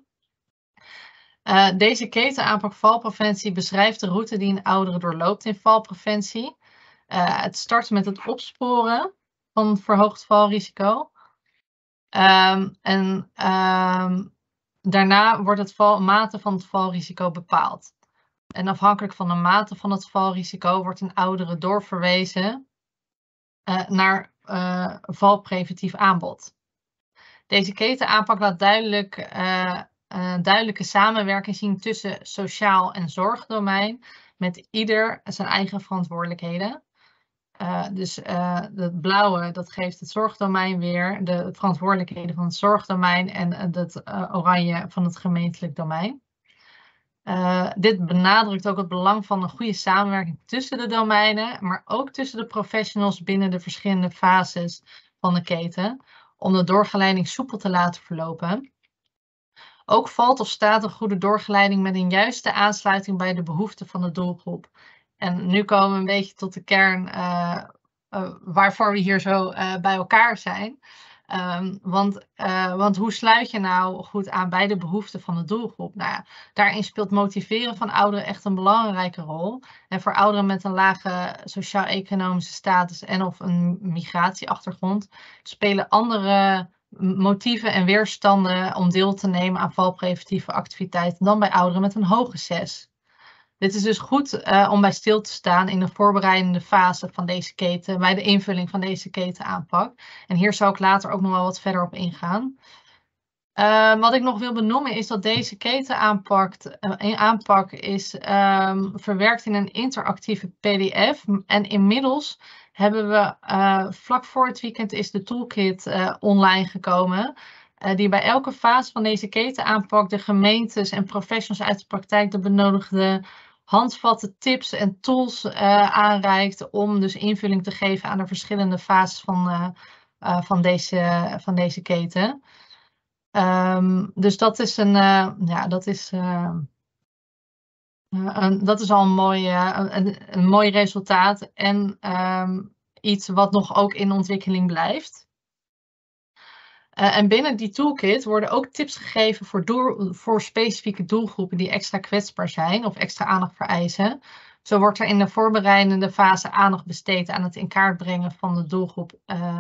Deze ketenaanpak valpreventie beschrijft de route die een oudere doorloopt in valpreventie. Het start met het opsporen van verhoogd valrisico. Daarna wordt het mate van het valrisico bepaald. En afhankelijk van de mate van het valrisico wordt een oudere doorverwezen naar valpreventief aanbod. Deze ketenaanpak laat duidelijke samenwerking zien tussen sociaal en zorgdomein, met ieder zijn eigen verantwoordelijkheden. Het blauwe dat geeft het zorgdomein weer, de verantwoordelijkheden van het zorgdomein en het oranje van het gemeentelijk domein. Dit benadrukt ook het belang van een goede samenwerking tussen de domeinen, maar ook tussen de professionals binnen de verschillende fases van de keten, om de doorgeleiding soepel te laten verlopen. Ook valt of staat een goede doorgeleiding met een juiste aansluiting bij de behoeften van de doelgroep. En nu komen we een beetje tot de kern waarvoor we hier zo bij elkaar zijn. Want hoe sluit je nou goed aan bij de behoeften van de doelgroep? Nou ja, daarin speelt motiveren van ouderen echt een belangrijke rol. En voor ouderen met een lage sociaal-economische status en of een migratieachtergrond spelen andere motieven en weerstanden om deel te nemen aan valpreventieve activiteiten dan bij ouderen met een hoge SES. Dit is dus goed om bij stil te staan in de voorbereidende fase van deze keten, bij de invulling van deze ketenaanpak. En hier zal ik later ook nog wel wat verder op ingaan. Wat ik nog wil benoemen is dat deze ketenaanpak is verwerkt in een interactieve PDF. En inmiddels hebben we vlak voor het weekend is de toolkit online gekomen. die bij elke fase van deze ketenaanpak de gemeentes en professionals uit de praktijk de benodigde handvatten, tips en tools aanreikt om dus invulling te geven aan de verschillende fases van deze keten. Dus dat is dat is al een mooi resultaat en iets wat nog ook in ontwikkeling blijft. En binnen die toolkit worden ook tips gegeven voor specifieke doelgroepen die extra kwetsbaar zijn of extra aandacht vereisen. Zo wordt er in de voorbereidende fase aandacht besteed aan het in kaart brengen van de doelgroep.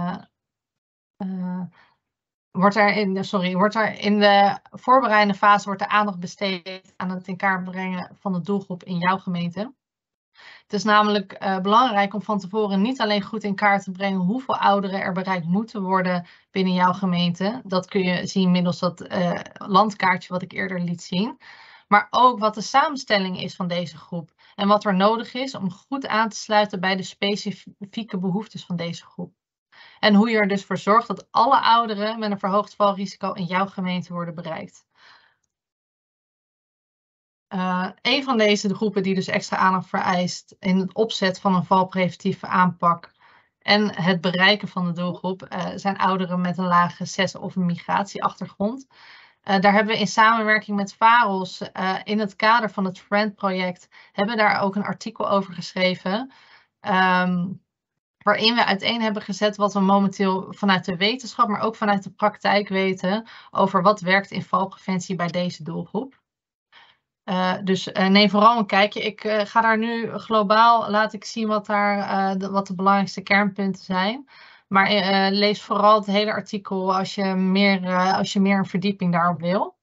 In de voorbereidende fase wordt de aandacht besteed aan het in kaart brengen van de doelgroep in jouw gemeente. Het is namelijk belangrijk om van tevoren niet alleen goed in kaart te brengen hoeveel ouderen er bereikt moeten worden binnen jouw gemeente. Dat kun je zien middels dat landkaartje wat ik eerder liet zien. Maar ook wat de samenstelling is van deze groep. En wat er nodig is om goed aan te sluiten bij de specifieke behoeftes van deze groep. En hoe je er dus voor zorgt dat alle ouderen met een verhoogd valrisico in jouw gemeente worden bereikt. Een van deze groepen die dus extra aandacht vereist in het opzet van een valpreventieve aanpak en het bereiken van de doelgroep zijn ouderen met een lage SES of een migratieachtergrond. Daar hebben we in samenwerking met VAROS in het kader van het FRIEND-project hebben daar ook een artikel over geschreven. Waarin we uiteen hebben gezet wat we momenteel vanuit de wetenschap, maar ook vanuit de praktijk weten over wat werkt in valpreventie bij deze doelgroep. Dus neem vooral een kijkje. Ik ga daar nu globaal, laat ik zien wat de belangrijkste kernpunten zijn. Maar lees vooral het hele artikel als je meer een verdieping daarop wil.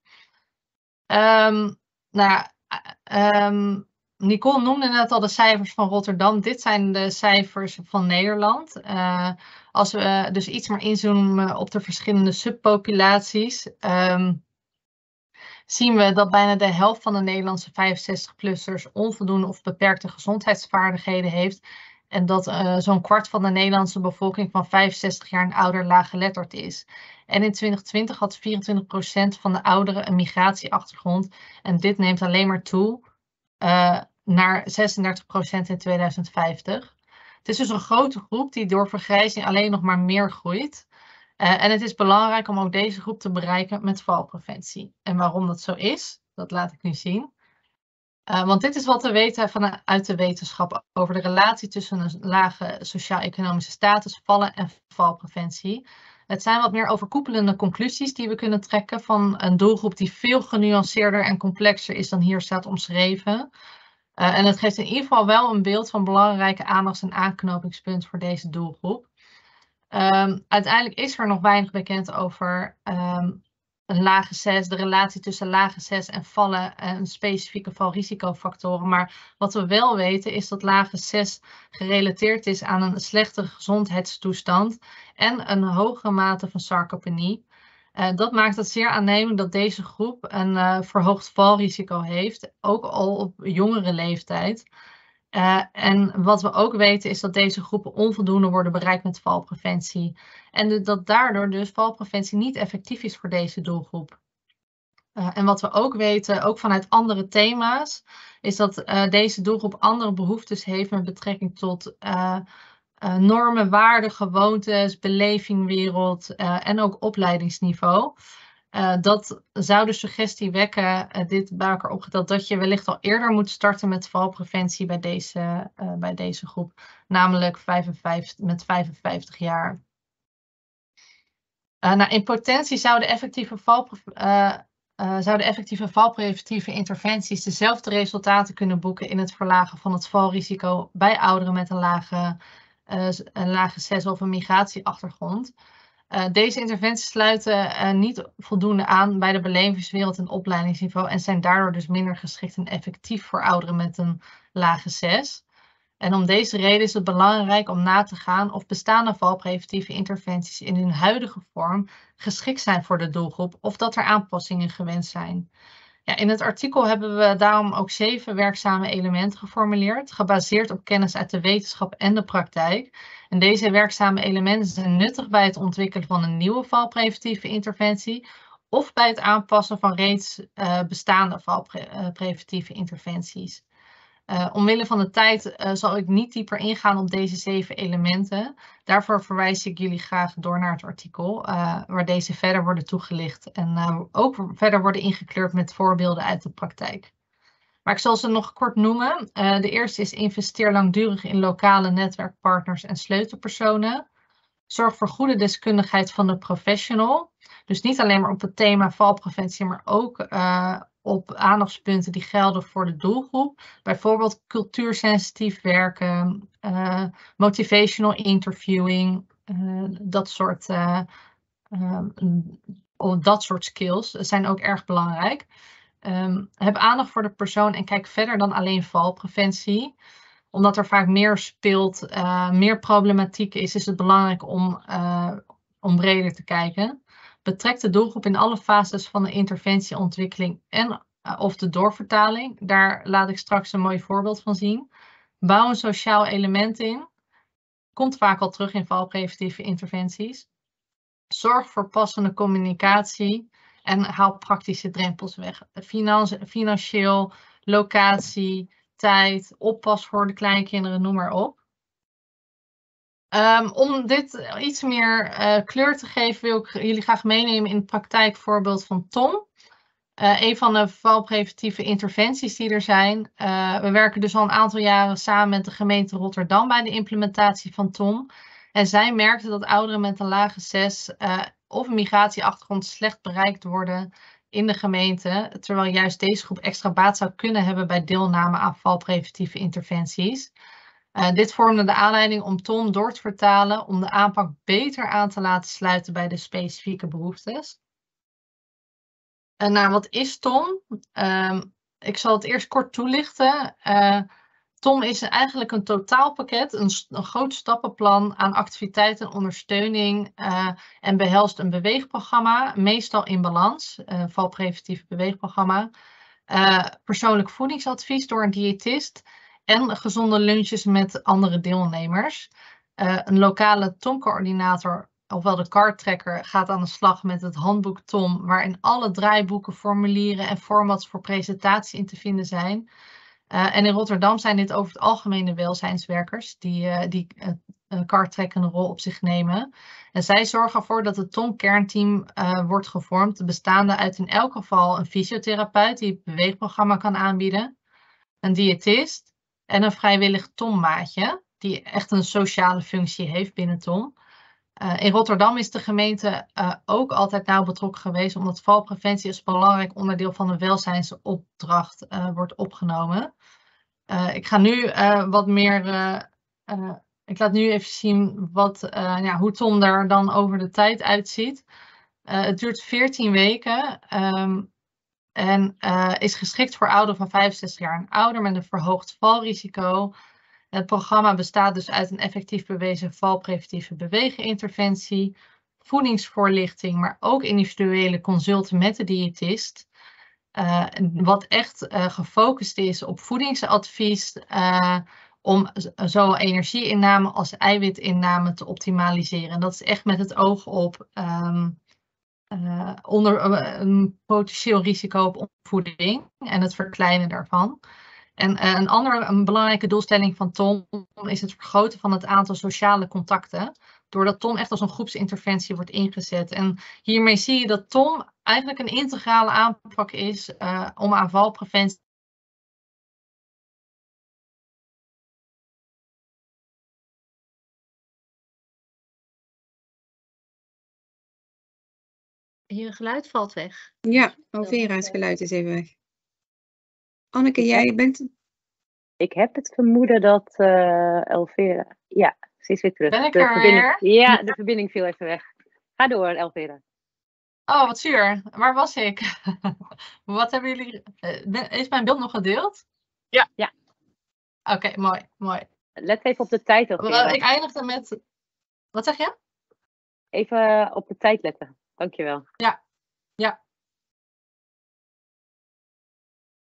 Nicole noemde net al de cijfers van Rotterdam. Dit zijn de cijfers van Nederland. Als we dus iets meer inzoomen op de verschillende subpopulaties, zien we dat bijna de helft van de Nederlandse 65-plussers onvoldoende of beperkte gezondheidsvaardigheden heeft. En dat zo'n kwart van de Nederlandse bevolking van 65 jaar en ouder laaggeletterd is. En in 2020 had 24% van de ouderen een migratieachtergrond. En dit neemt alleen maar toe naar 36% in 2050. Het is dus een grote groep die door vergrijzing alleen nog maar meer groeit. En het is belangrijk om ook deze groep te bereiken met valpreventie. En waarom dat zo is, dat laat ik nu zien. Want dit is wat we weten vanuit de wetenschap over de relatie tussen een lage sociaal-economische status, vallen en valpreventie. Het zijn wat meer overkoepelende conclusies die we kunnen trekken van een doelgroep die veel genuanceerder en complexer is dan hier staat omschreven. En het geeft in ieder geval wel een beeld van belangrijke aandachts- en aanknopingspunten voor deze doelgroep. Uiteindelijk is er nog weinig bekend over een lage SES, de relatie tussen lage SES en vallen en specifieke valrisicofactoren. Maar wat we wel weten is dat lage SES gerelateerd is aan een slechte gezondheidstoestand en een hoge mate van sarcopenie. Dat maakt het zeer aannemelijk dat deze groep een verhoogd valrisico heeft, ook al op jongere leeftijd. En wat we ook weten is dat deze groepen onvoldoende worden bereikt met valpreventie. En dat daardoor dus valpreventie niet effectief is voor deze doelgroep. En wat we ook weten, ook vanuit andere thema's, is dat deze doelgroep andere behoeftes heeft met betrekking tot normen, waarden, gewoontes, belevingwereld en ook opleidingsniveau. Dat zou de suggestie wekken, dit bij elkaar opgeteld, dat je wellicht al eerder moet starten met valpreventie bij deze groep, namelijk met 55 jaar. In potentie zouden effectieve valpreventieve interventies dezelfde resultaten kunnen boeken in het verlagen van het valrisico bij ouderen met een lage SES of een migratieachtergrond. Deze interventies sluiten niet voldoende aan bij de belevingswereld en opleidingsniveau en zijn daardoor dus minder geschikt en effectief voor ouderen met een lage SES. En om deze reden is het belangrijk om na te gaan of bestaande valpreventieve interventies in hun huidige vorm geschikt zijn voor de doelgroep of dat er aanpassingen gewenst zijn. Ja, in het artikel hebben we daarom ook 7 werkzame elementen geformuleerd, gebaseerd op kennis uit de wetenschap en de praktijk. En deze werkzame elementen zijn nuttig bij het ontwikkelen van een nieuwe valpreventieve interventie of bij het aanpassen van reeds bestaande valpreventieve interventies. Omwille van de tijd zal ik niet dieper ingaan op deze 7 elementen. Daarvoor verwijs ik jullie graag door naar het artikel, waar deze verder worden toegelicht en ook verder worden ingekleurd met voorbeelden uit de praktijk. Maar ik zal ze nog kort noemen. De eerste is investeer langdurig in lokale netwerkpartners en sleutelpersonen. Zorg voor goede deskundigheid van de professional. Dus niet alleen maar op het thema valpreventie, maar ook op aandachtspunten die gelden voor de doelgroep. Bijvoorbeeld cultuursensitief werken, motivational interviewing, dat soort skills zijn ook erg belangrijk. Heb aandacht voor de persoon en kijk verder dan alleen valpreventie. Omdat er vaak meer speelt, meer problematiek is het belangrijk om breder te kijken. Betrek de doelgroep in alle fases van de interventieontwikkeling en of de doorvertaling. Daar laat ik straks een mooi voorbeeld van zien. Bouw een sociaal element in. Komt vaak al terug in valpreventieve interventies. Zorg voor passende communicatie en haal praktische drempels weg. Financieel, locatie, tijd, oppas voor de kleinkinderen, noem maar op. Om dit iets meer kleur te geven wil ik jullie graag meenemen in het praktijkvoorbeeld van Tom. Een van de valpreventieve interventies die er zijn. We werken dus al een aantal jaren samen met de gemeente Rotterdam bij de implementatie van Tom. En zij merkte dat ouderen met een lage 6 of een migratieachtergrond slecht bereikt worden in de gemeente. Terwijl juist deze groep extra baat zou kunnen hebben bij deelname aan valpreventieve interventies. Dit vormde de aanleiding om Tom door te vertalen om de aanpak beter aan te laten sluiten bij de specifieke behoeftes. Nou, wat is Tom? Ik zal het eerst kort toelichten. Tom is eigenlijk een totaalpakket, een groot stappenplan aan activiteiten en ondersteuning en behelst een beweegprogramma, meestal in balans, valpreventief beweegprogramma, persoonlijk voedingsadvies door een diëtist en gezonde lunches met andere deelnemers. Een lokale Tom-coördinator, ofwel de cardtracker, gaat aan de slag met het handboek Tom, waarin alle draaiboeken, formulieren en formats voor presentatie in te vinden zijn. En in Rotterdam zijn dit over het algemeen de welzijnswerkers die een cardtrekkende rol op zich nemen. En zij zorgen ervoor dat het Tom-kernteam wordt gevormd, bestaande uit in elk geval een fysiotherapeut die het beweegprogramma kan aanbieden, een diëtist en een vrijwillig Tom-maatje, die echt een sociale functie heeft binnen Tom. In Rotterdam is de gemeente ook altijd nauw betrokken geweest, omdat valpreventie als belangrijk onderdeel van de welzijnsopdracht wordt opgenomen. Ik ga nu wat meer. Ik laat nu even zien hoe Tom er dan over de tijd uitziet. Het duurt 14 weken en is geschikt voor ouderen van 65 jaar en ouder met een verhoogd valrisico. Het programma bestaat dus uit een effectief bewezen valpreventieve bewegeninterventie, voedingsvoorlichting, maar ook individuele consulten met de diëtist. Wat echt gefocust is op voedingsadvies om zowel energieinname als eiwitinname te optimaliseren. En dat is echt met het oog op een potentieel risico op ontvoeding en het verkleinen daarvan. En een belangrijke doelstelling van Tom is het vergroten van het aantal sociale contacten. Doordat Tom echt als een groepsinterventie wordt ingezet. En hiermee zie je dat Tom eigenlijk een integrale aanpak is om aan valpreventie. Je geluid valt weg. Ja, Alvera's geluid is even weg. Anneke, jij bent... Ik heb het vermoeden dat Elvera... Ja, ze is weer terug. Ben ik er weer? Ja, de verbinding viel even weg. Ga door, Elvera. Oh, wat zuur. Waar was ik? Wat hebben jullie... Is mijn beeld nog gedeeld? Ja. Ja. Oké, mooi. Let even op de tijd, Elvera. Ik eindigde met... Wat zeg je? Even op de tijd letten. Dankjewel. Ja.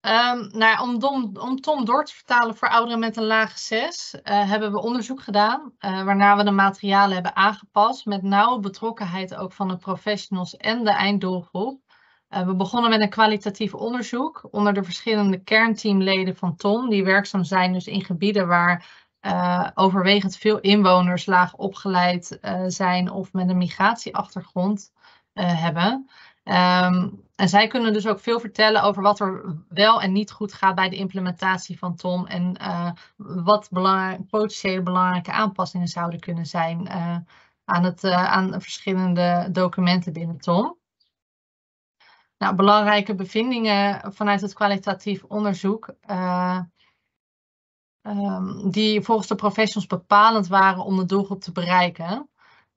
Nou ja, om TOM door te vertalen voor ouderen met een lage 6 hebben we onderzoek gedaan, waarna we de materialen hebben aangepast met nauwe betrokkenheid ook van de professionals en de einddoelgroep. We begonnen met een kwalitatief onderzoek onder de verschillende kernteamleden van TOM, die werkzaam zijn dus in gebieden waar overwegend veel inwoners laag opgeleid zijn of met een migratieachtergrond hebben. En zij kunnen dus ook veel vertellen over wat er wel en niet goed gaat bij de implementatie van TOM en wat potentiële belangrijke aanpassingen zouden kunnen zijn aan verschillende documenten binnen TOM. Nou, belangrijke bevindingen vanuit het kwalitatief onderzoek die volgens de professionals bepalend waren om de doelgroep te bereiken.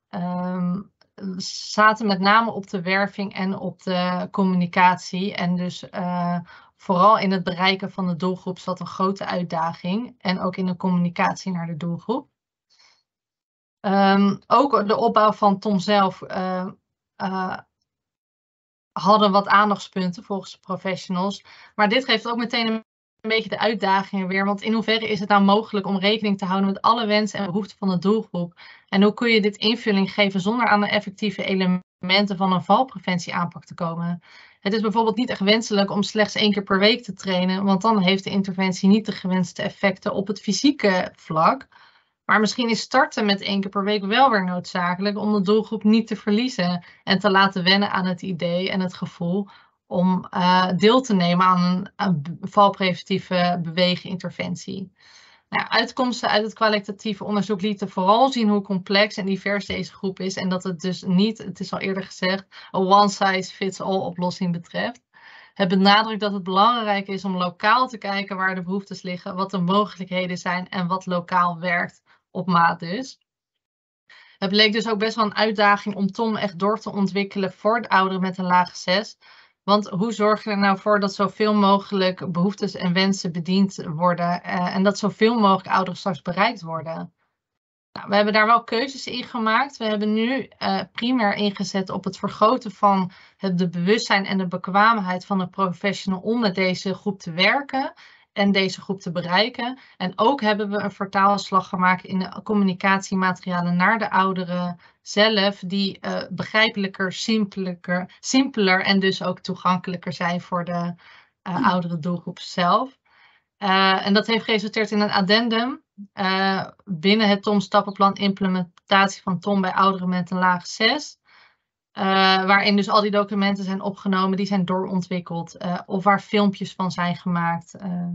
Zaten met name op de werving en op de communicatie. En dus vooral in het bereiken van de doelgroep zat een grote uitdaging. En ook in de communicatie naar de doelgroep. Ook de opbouw van TOM zelf hadden wat aandachtspunten volgens de professionals. Maar dit geeft ook meteen een beetje de uitdagingen weer. Want in hoeverre is het nou mogelijk om rekening te houden met alle wensen en behoeften van de doelgroep? En hoe kun je dit invulling geven zonder aan de effectieve elementen van een valpreventieaanpak te komen? Het is bijvoorbeeld niet echt wenselijk om slechts 1 keer per week te trainen, want dan heeft de interventie niet de gewenste effecten op het fysieke vlak. Maar misschien is starten met 1 keer per week wel weer noodzakelijk om de doelgroep niet te verliezen en te laten wennen aan het idee en het gevoel om deel te nemen aan een valpreventieve bewegeninterventie. Nou, uitkomsten uit het kwalitatieve onderzoek lieten vooral zien hoe complex en divers deze groep is en dat het dus niet, het is al eerder gezegd, een one-size-fits-all oplossing betreft. Het benadrukt dat het belangrijk is om lokaal te kijken waar de behoeftes liggen, wat de mogelijkheden zijn en wat lokaal werkt op maat dus. Het bleek dus ook best wel een uitdaging om TOM echt door te ontwikkelen voor de ouderen met een lage 6. Want hoe zorg je er nou voor dat zoveel mogelijk behoeftes en wensen bediend worden en dat zoveel mogelijk ouderen straks bereikt worden? Nou, we hebben daar wel keuzes in gemaakt. We hebben nu primair ingezet op het vergroten van de bewustzijn en de bekwaamheid van de professional om met deze groep te werken en deze groep te bereiken. En ook hebben we een vertaalslag gemaakt in de communicatiematerialen naar de ouderen zelf, die begrijpelijker, simpeler en dus ook toegankelijker zijn voor de oudere doelgroep zelf. En dat heeft geresulteerd in een addendum binnen het TOM-stappenplan implementatie van TOM bij ouderen met een laag 6. Waarin dus al die documenten zijn opgenomen, die zijn doorontwikkeld of waar filmpjes van zijn gemaakt.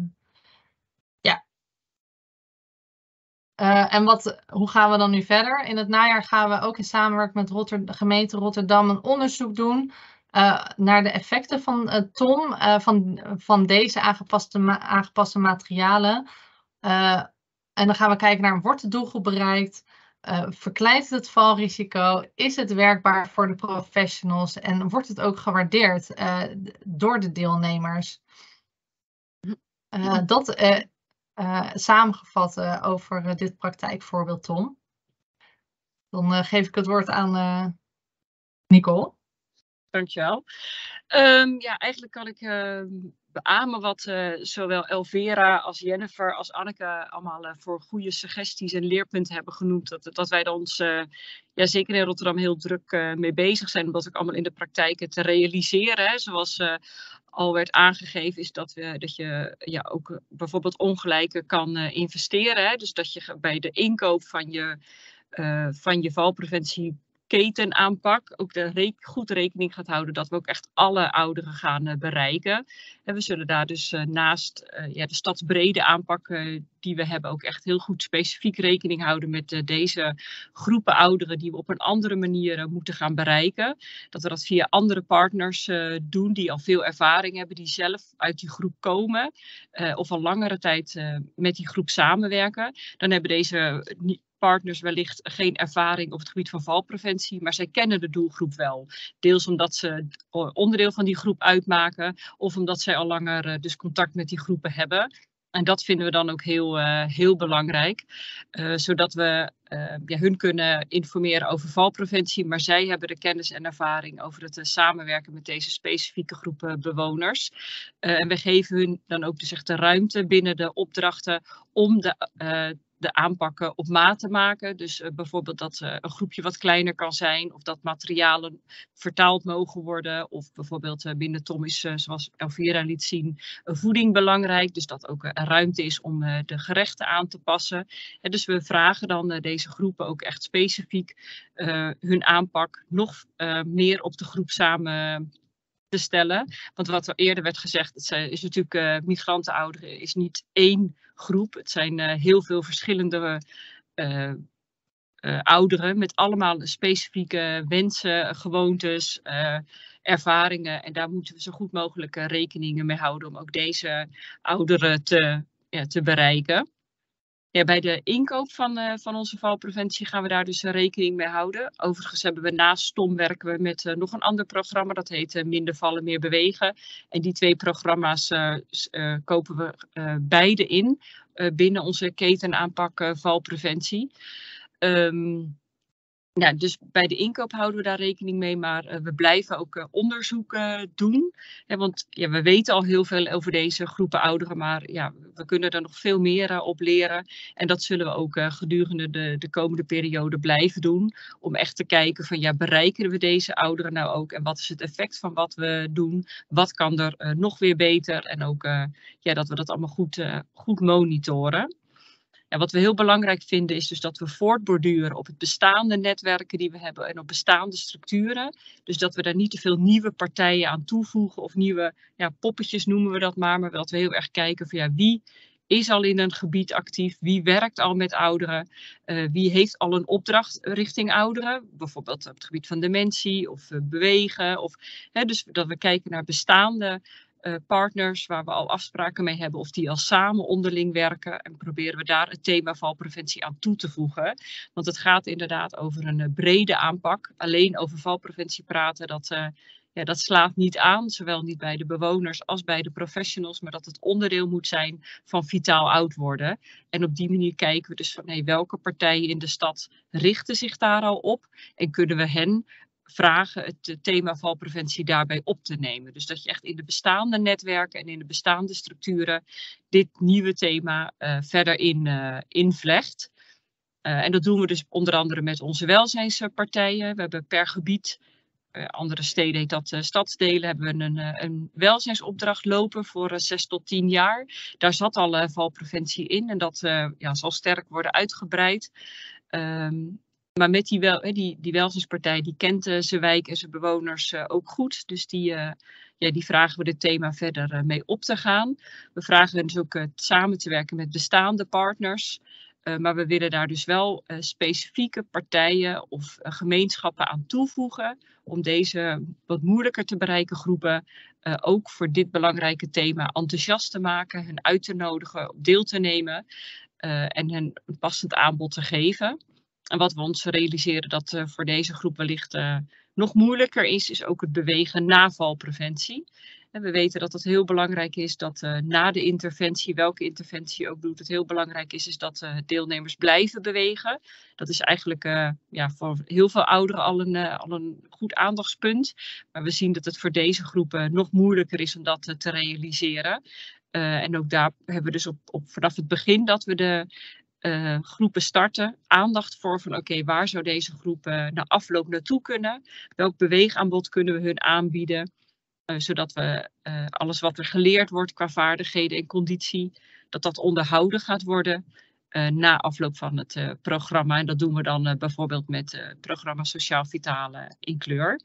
En hoe gaan we dan nu verder? In het najaar gaan we ook in samenwerking met de gemeente Rotterdam een onderzoek doen naar de effecten van TOM, van deze aangepaste materialen. En dan gaan we kijken naar, wordt de doelgroep bereikt? Verkleint het valrisico? Is het werkbaar voor de professionals? En wordt het ook gewaardeerd door de deelnemers? Dat samengevat over dit praktijkvoorbeeld, Tom. Dan geef ik het woord aan Nicole. Dankjewel. Ja, eigenlijk kan ik beamen wat zowel Elvera als Jennifer als Anneke allemaal voor goede suggesties en leerpunten hebben genoemd. Dat wij er ons zeker in Rotterdam heel druk mee bezig zijn om dat ook allemaal in de praktijk te realiseren. Hè. Zoals al werd aangegeven is dat je ook bijvoorbeeld ongelijke kan investeren. Hè. Dus dat je bij de inkoop van je valpreventieketenaanpak ook goed rekening gaat houden dat we ook echt alle ouderen gaan bereiken. En we zullen daar dus naast de stadsbrede aanpak die we hebben ook echt heel goed specifiek rekening houden met deze groepen ouderen die we op een andere manier moeten gaan bereiken. Dat we dat via andere partners doen die al veel ervaring hebben, die zelf uit die groep komen of al langere tijd met die groep samenwerken. Dan hebben deze partners wellicht geen ervaring op het gebied van valpreventie, maar zij kennen de doelgroep wel. Deels omdat ze onderdeel van die groep uitmaken of omdat zij al langer dus contact met die groepen hebben. En dat vinden we dan ook heel belangrijk, zodat we hun kunnen informeren over valpreventie, maar zij hebben de kennis en ervaring over het samenwerken met deze specifieke groepen bewoners. En we geven hun dan ook dus echt de ruimte binnen de opdrachten om de aanpakken op maat te maken. Dus bijvoorbeeld dat een groepje wat kleiner kan zijn, of dat materialen vertaald mogen worden, of bijvoorbeeld binnen TOM is, zoals Elvira liet zien, voeding belangrijk, dus dat ook ruimte is om de gerechten aan te passen. En dus we vragen dan deze groepen ook echt specifiek hun aanpak nog meer op de groep samen te stellen. Want wat er eerder werd gezegd, het is natuurlijk migrantenouderen is niet één groep. Het zijn heel veel verschillende ouderen met allemaal specifieke wensen, gewoontes, ervaringen. En daar moeten we zo goed mogelijk rekening mee houden om ook deze ouderen te bereiken. Ja, bij de inkoop van onze valpreventie gaan we daar dus rekening mee houden. Overigens hebben we naast TOM werken we met nog een ander programma. Dat heet Minder vallen, meer bewegen. En die 2 programma's kopen we beide in binnen onze ketenaanpak valpreventie. Ja, dus bij de inkoop houden we daar rekening mee, maar we blijven ook onderzoek doen. Want ja, we weten al heel veel over deze groepen ouderen, maar ja, we kunnen er nog veel meer op leren. En dat zullen we ook gedurende de komende periode blijven doen. Om echt te kijken van ja, bereiken we deze ouderen nou ook? En wat is het effect van wat we doen? Wat kan er nog weer beter? En ook dat we dat allemaal goed monitoren. En wat we heel belangrijk vinden is dus dat we voortborduren op het bestaande netwerken die we hebben en op bestaande structuren. Dus dat we daar niet te veel nieuwe partijen aan toevoegen of nieuwe poppetjes noemen we dat maar dat we heel erg kijken van wie is al in een gebied actief, wie werkt al met ouderen, wie heeft al een opdracht richting ouderen, bijvoorbeeld op het gebied van dementie of bewegen. Dus dat we kijken naar bestaande partners waar we al afspraken mee hebben of die al samen onderling werken en proberen we daar het thema valpreventie aan toe te voegen. Want het gaat inderdaad over een brede aanpak. Alleen over valpreventie praten, dat slaat niet aan, zowel niet bij de bewoners als bij de professionals, maar dat het onderdeel moet zijn van vitaal oud worden. En op die manier kijken we dus van welke partijen in de stad richten zich daar al op en kunnen we hen vragen het thema valpreventie daarbij op te nemen. Dus dat je echt in de bestaande netwerken en in de bestaande structuren dit nieuwe thema verder invlecht. En dat doen we dus onder andere met onze welzijnspartijen. We hebben per gebied, andere steden heet dat stadsdelen, hebben we een welzijnsopdracht lopen voor 6 tot 10 jaar. Daar zat al valpreventie in en dat zal sterk worden uitgebreid. Maar met die welzijnspartij, die kent zijn wijk en zijn bewoners ook goed. Dus die vragen we dit thema verder mee op te gaan. We vragen hen dus ook samen te werken met bestaande partners. Maar we willen daar dus wel specifieke partijen of gemeenschappen aan toevoegen. Om deze wat moeilijker te bereiken groepen ook voor dit belangrijke thema enthousiast te maken. Hen uit te nodigen, op deel te nemen en hen een passend aanbod te geven. En wat we ons realiseren dat voor deze groep wellicht nog moeilijker is ook het bewegen na valpreventie. En we weten dat het heel belangrijk is dat na de interventie, welke interventie je ook doet, het heel belangrijk is dat deelnemers blijven bewegen. Dat is eigenlijk voor heel veel ouderen al een goed aandachtspunt. Maar we zien dat het voor deze groepen nog moeilijker is om dat te realiseren. En ook daar hebben we dus vanaf het begin dat we de groepen starten, aandacht voor van waar zou deze groep na afloop naartoe kunnen? Welk beweegaanbod kunnen we hun aanbieden? Zodat we alles wat er geleerd wordt qua vaardigheden en conditie, dat onderhouden gaat worden na afloop van het programma. En dat doen we dan bijvoorbeeld met het programma Sociaal Vitale in Kleur.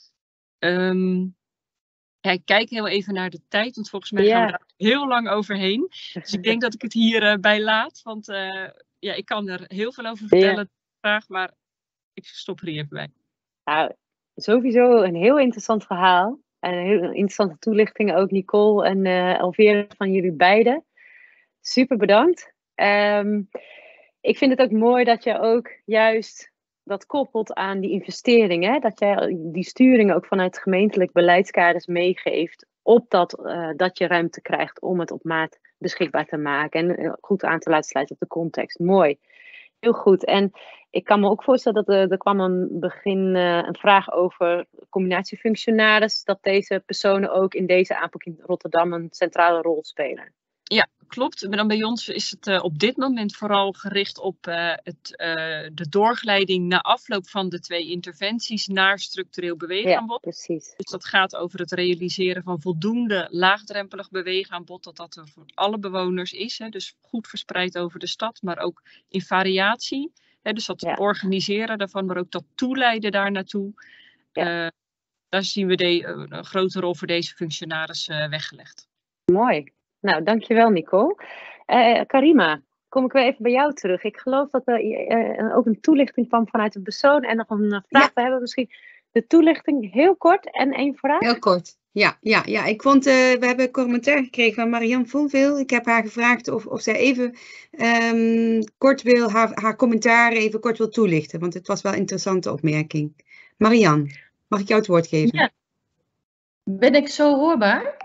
Ik kijk heel even naar de tijd, want volgens mij gaan we daar heel lang overheen. Dus ik denk dat ik het hierbij laat, want ik kan er heel veel over vertellen, graag, maar ik stop er hier even bij. Nou, sowieso een heel interessant verhaal. En een heel interessante toelichting ook, Nicole en Elvira, van jullie beiden. Super bedankt. Ik vind het ook mooi dat je ook juist dat koppelt aan die investeringen. Dat jij die sturing ook vanuit gemeentelijk beleidskaders meegeeft op dat je ruimte krijgt om het op maat beschikbaar te maken. En goed aan te laten sluiten op de context. Mooi. Heel goed. En ik kan me ook voorstellen dat er kwam een vraag over combinatiefunctionaris. Dat deze personen ook in deze aanpak in Rotterdam een centrale rol spelen. Ja, klopt. Maar dan bij ons is het op dit moment vooral gericht op de doorgeleiding na afloop van de 2 interventies naar structureel beweegaanbod. Ja, precies. Dus dat gaat over het realiseren van voldoende laagdrempelig beweegaanbod, dat er voor alle bewoners is. Hè, dus goed verspreid over de stad, maar ook in variatie. Hè, dus dat organiseren daarvan, maar ook dat toeleiden daar naartoe. Ja. Daar zien we een grote rol voor deze functionaris weggelegd. Mooi. Nou, dankjewel Nicole. Karima, kom ik weer even bij jou terug. Ik geloof dat er ook een toelichting kwam vanuit de persoon en nog een vraag. Ja. We hebben misschien de toelichting heel kort en 1 vraag. Heel kort. Ja. Ik vond, we hebben een commentaar gekregen van Marianne Vonveel. Ik heb haar gevraagd of zij even kort wil haar commentaar even kort wil toelichten. Want het was wel een interessante opmerking. Marianne, mag ik jou het woord geven? Ja. Ben ik zo hoorbaar?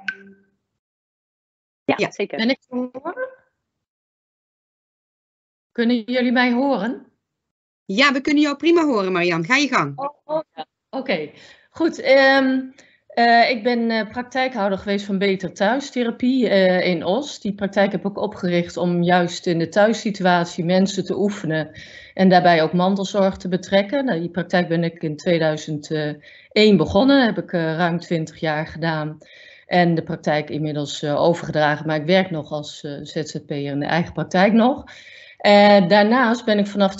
Ja, zeker. Ben ik te horen? Kunnen jullie mij horen? Ja, we kunnen jou prima horen, Marianne. Ga je gang. Oké. Goed. Ik ben praktijkhouder geweest van Beter Thuistherapie in Os. Die praktijk heb ik ook opgericht om juist in de thuissituatie mensen te oefenen en daarbij ook mantelzorg te betrekken. Nou, die praktijk ben ik in 2001 begonnen. Heb ik ruim 20 jaar gedaan. En de praktijk inmiddels overgedragen, maar ik werk nog als ZZP'er in de eigen praktijk nog. Daarnaast ben ik vanaf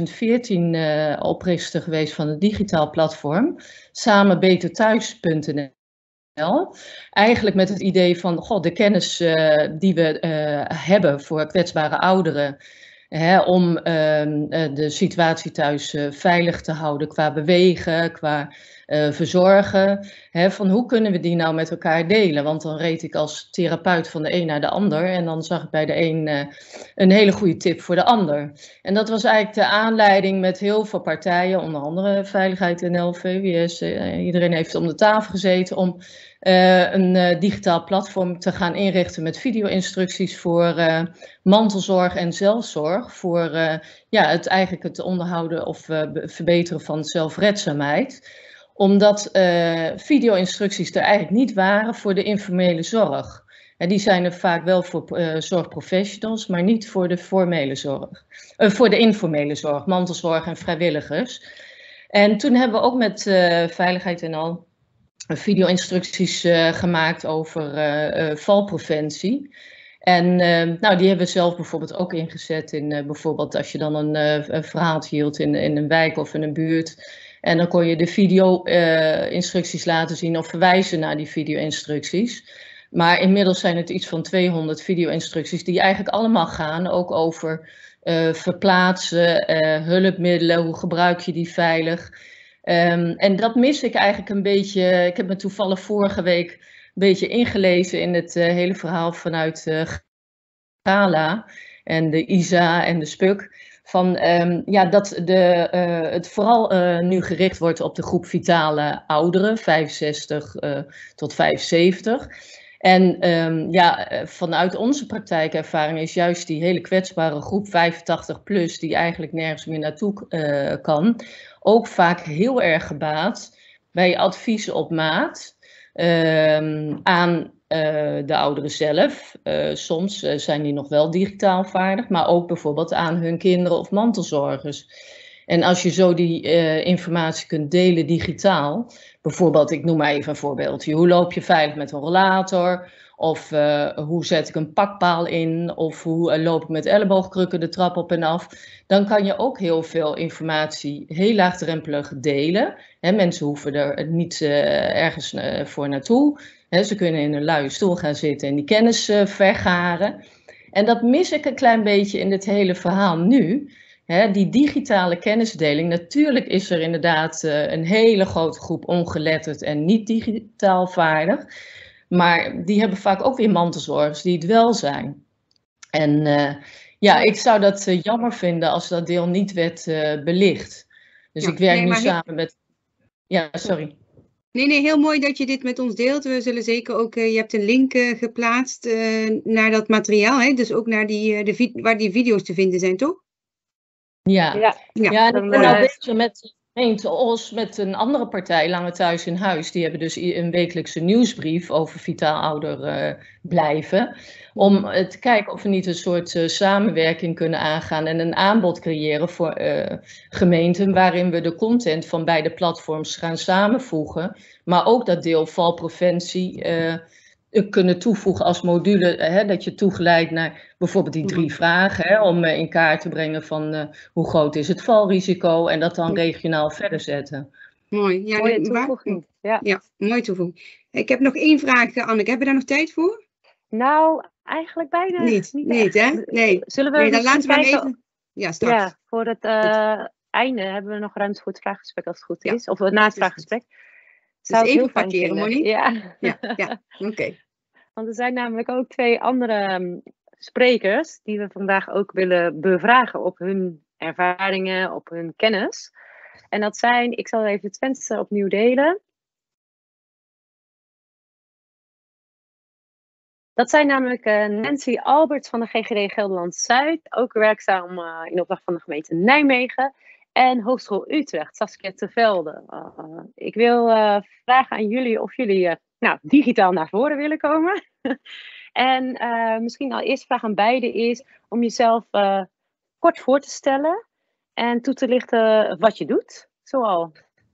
2014 oprichter geweest van het digitaal platform, samen beterthuis.nl. Eigenlijk met het idee van de kennis die we hebben voor kwetsbare ouderen, om de situatie thuis veilig te houden qua bewegen, qua verzorgen. Van hoe kunnen we die nou met elkaar delen? Want dan reed ik als therapeut van de een naar de ander en dan zag ik bij de een hele goede tip voor de ander. En dat was eigenlijk de aanleiding met heel veel partijen, onder andere Veiligheid NL, VWS. Iedereen heeft om de tafel gezeten om een digitaal platform te gaan inrichten met video-instructies voor mantelzorg en zelfzorg. Voor het onderhouden of verbeteren van zelfredzaamheid. Omdat video-instructies er eigenlijk niet waren voor de informele zorg. Die zijn er vaak wel voor zorgprofessionals, maar niet voor de formele zorg. Voor de informele zorg, mantelzorg en vrijwilligers. En toen hebben we ook met Veiligheid en al video-instructies gemaakt over valpreventie. En die hebben we zelf bijvoorbeeld ook ingezet in bijvoorbeeld als je dan een verhaal hield in een wijk of in een buurt. En dan kon je de video-instructies laten zien of verwijzen naar die video-instructies. Maar inmiddels zijn het iets van 200 video-instructies die eigenlijk allemaal gaan ook over verplaatsen, hulpmiddelen, hoe gebruik je die veilig. En dat mis ik eigenlijk een beetje. Ik heb me toevallig vorige week een beetje ingelezen in het hele verhaal vanuit Gala en de ISA en de SPUC. Dat het vooral nu gericht wordt op de groep vitale ouderen, 65 tot 75. En vanuit onze praktijkervaring is juist die hele kwetsbare groep 85 plus, die eigenlijk nergens meer naartoe kan, ook vaak heel erg gebaat bij adviezen op maat aan de ouderen zelf. Soms zijn die nog wel digitaal vaardig, maar ook bijvoorbeeld aan hun kinderen of mantelzorgers. En als je zo die informatie kunt delen digitaal, bijvoorbeeld, ik noem maar even een voorbeeldje. Hoe loop je veilig met een rollator? Of hoe zet ik een pakpaal in? Of hoe loop ik met elleboogkrukken de trap op en af? Dan kan je ook heel veel informatie heel laagdrempelig delen. Mensen hoeven er niet ergens voor naartoe. Ze kunnen in een luie stoel gaan zitten en die kennis vergaren. En dat mis ik een klein beetje in dit hele verhaal nu. Die digitale kennisdeling, natuurlijk is er inderdaad een hele grote groep ongeletterd en niet digitaal vaardig. Maar die hebben vaak ook weer mantelzorgers die het wel zijn. En ik zou dat jammer vinden als dat deel niet werd belicht. Dus ik werk nu samen met... Ja, sorry. Nee, heel mooi dat je dit met ons deelt. We zullen zeker ook, je hebt een link geplaatst naar dat materiaal, hè? Dus ook naar waar die video's te vinden zijn, toch? Ja, Ja, ja, en ik dan, ben al bezig met de gemeente Os, met een andere partij, Lange Thuis in Huis. Die hebben dus een wekelijkse nieuwsbrief over vitaal ouder blijven. Om te kijken of we niet een soort samenwerking kunnen aangaan en een aanbod creëren voor gemeenten waarin we de content van beide platforms gaan samenvoegen. Maar ook dat deel valpreventie kunnen toevoegen als module, dat je toegeleid naar bijvoorbeeld die 3 vragen, om in kaart te brengen van hoe groot is het valrisico en dat dan regionaal verder zetten. Mooi. Ja, mooie toevoeging. Ja, mooie toevoeging. Ik heb nog 1 vraag, Anneke. Hebben we daar nog tijd voor? Nou, eigenlijk bijna niet hè? Nee. Zullen we dan laten we kijken... even... Ja, straks. Ja, voor het einde hebben we nog ruimte voor het vraaggesprek als het goed is. Of na het vraaggesprek. Dus even parkeren, Monique. Ja. Oké. Want er zijn namelijk ook 2 andere sprekers die we vandaag ook willen bevragen op hun ervaringen, op hun kennis. En dat zijn, ik zal even het venster opnieuw delen. Dat zijn namelijk Nancy Alberts van de GGD Gelderland-Zuid, ook werkzaam in opdracht van de gemeente Nijmegen. En Hogeschool Utrecht, Saskia Tevelde. Ik wil vragen aan jullie of jullie digitaal naar voren willen komen. En misschien al eerst vraag aan beide is om jezelf kort voor te stellen en toe te lichten wat je doet. Zoal.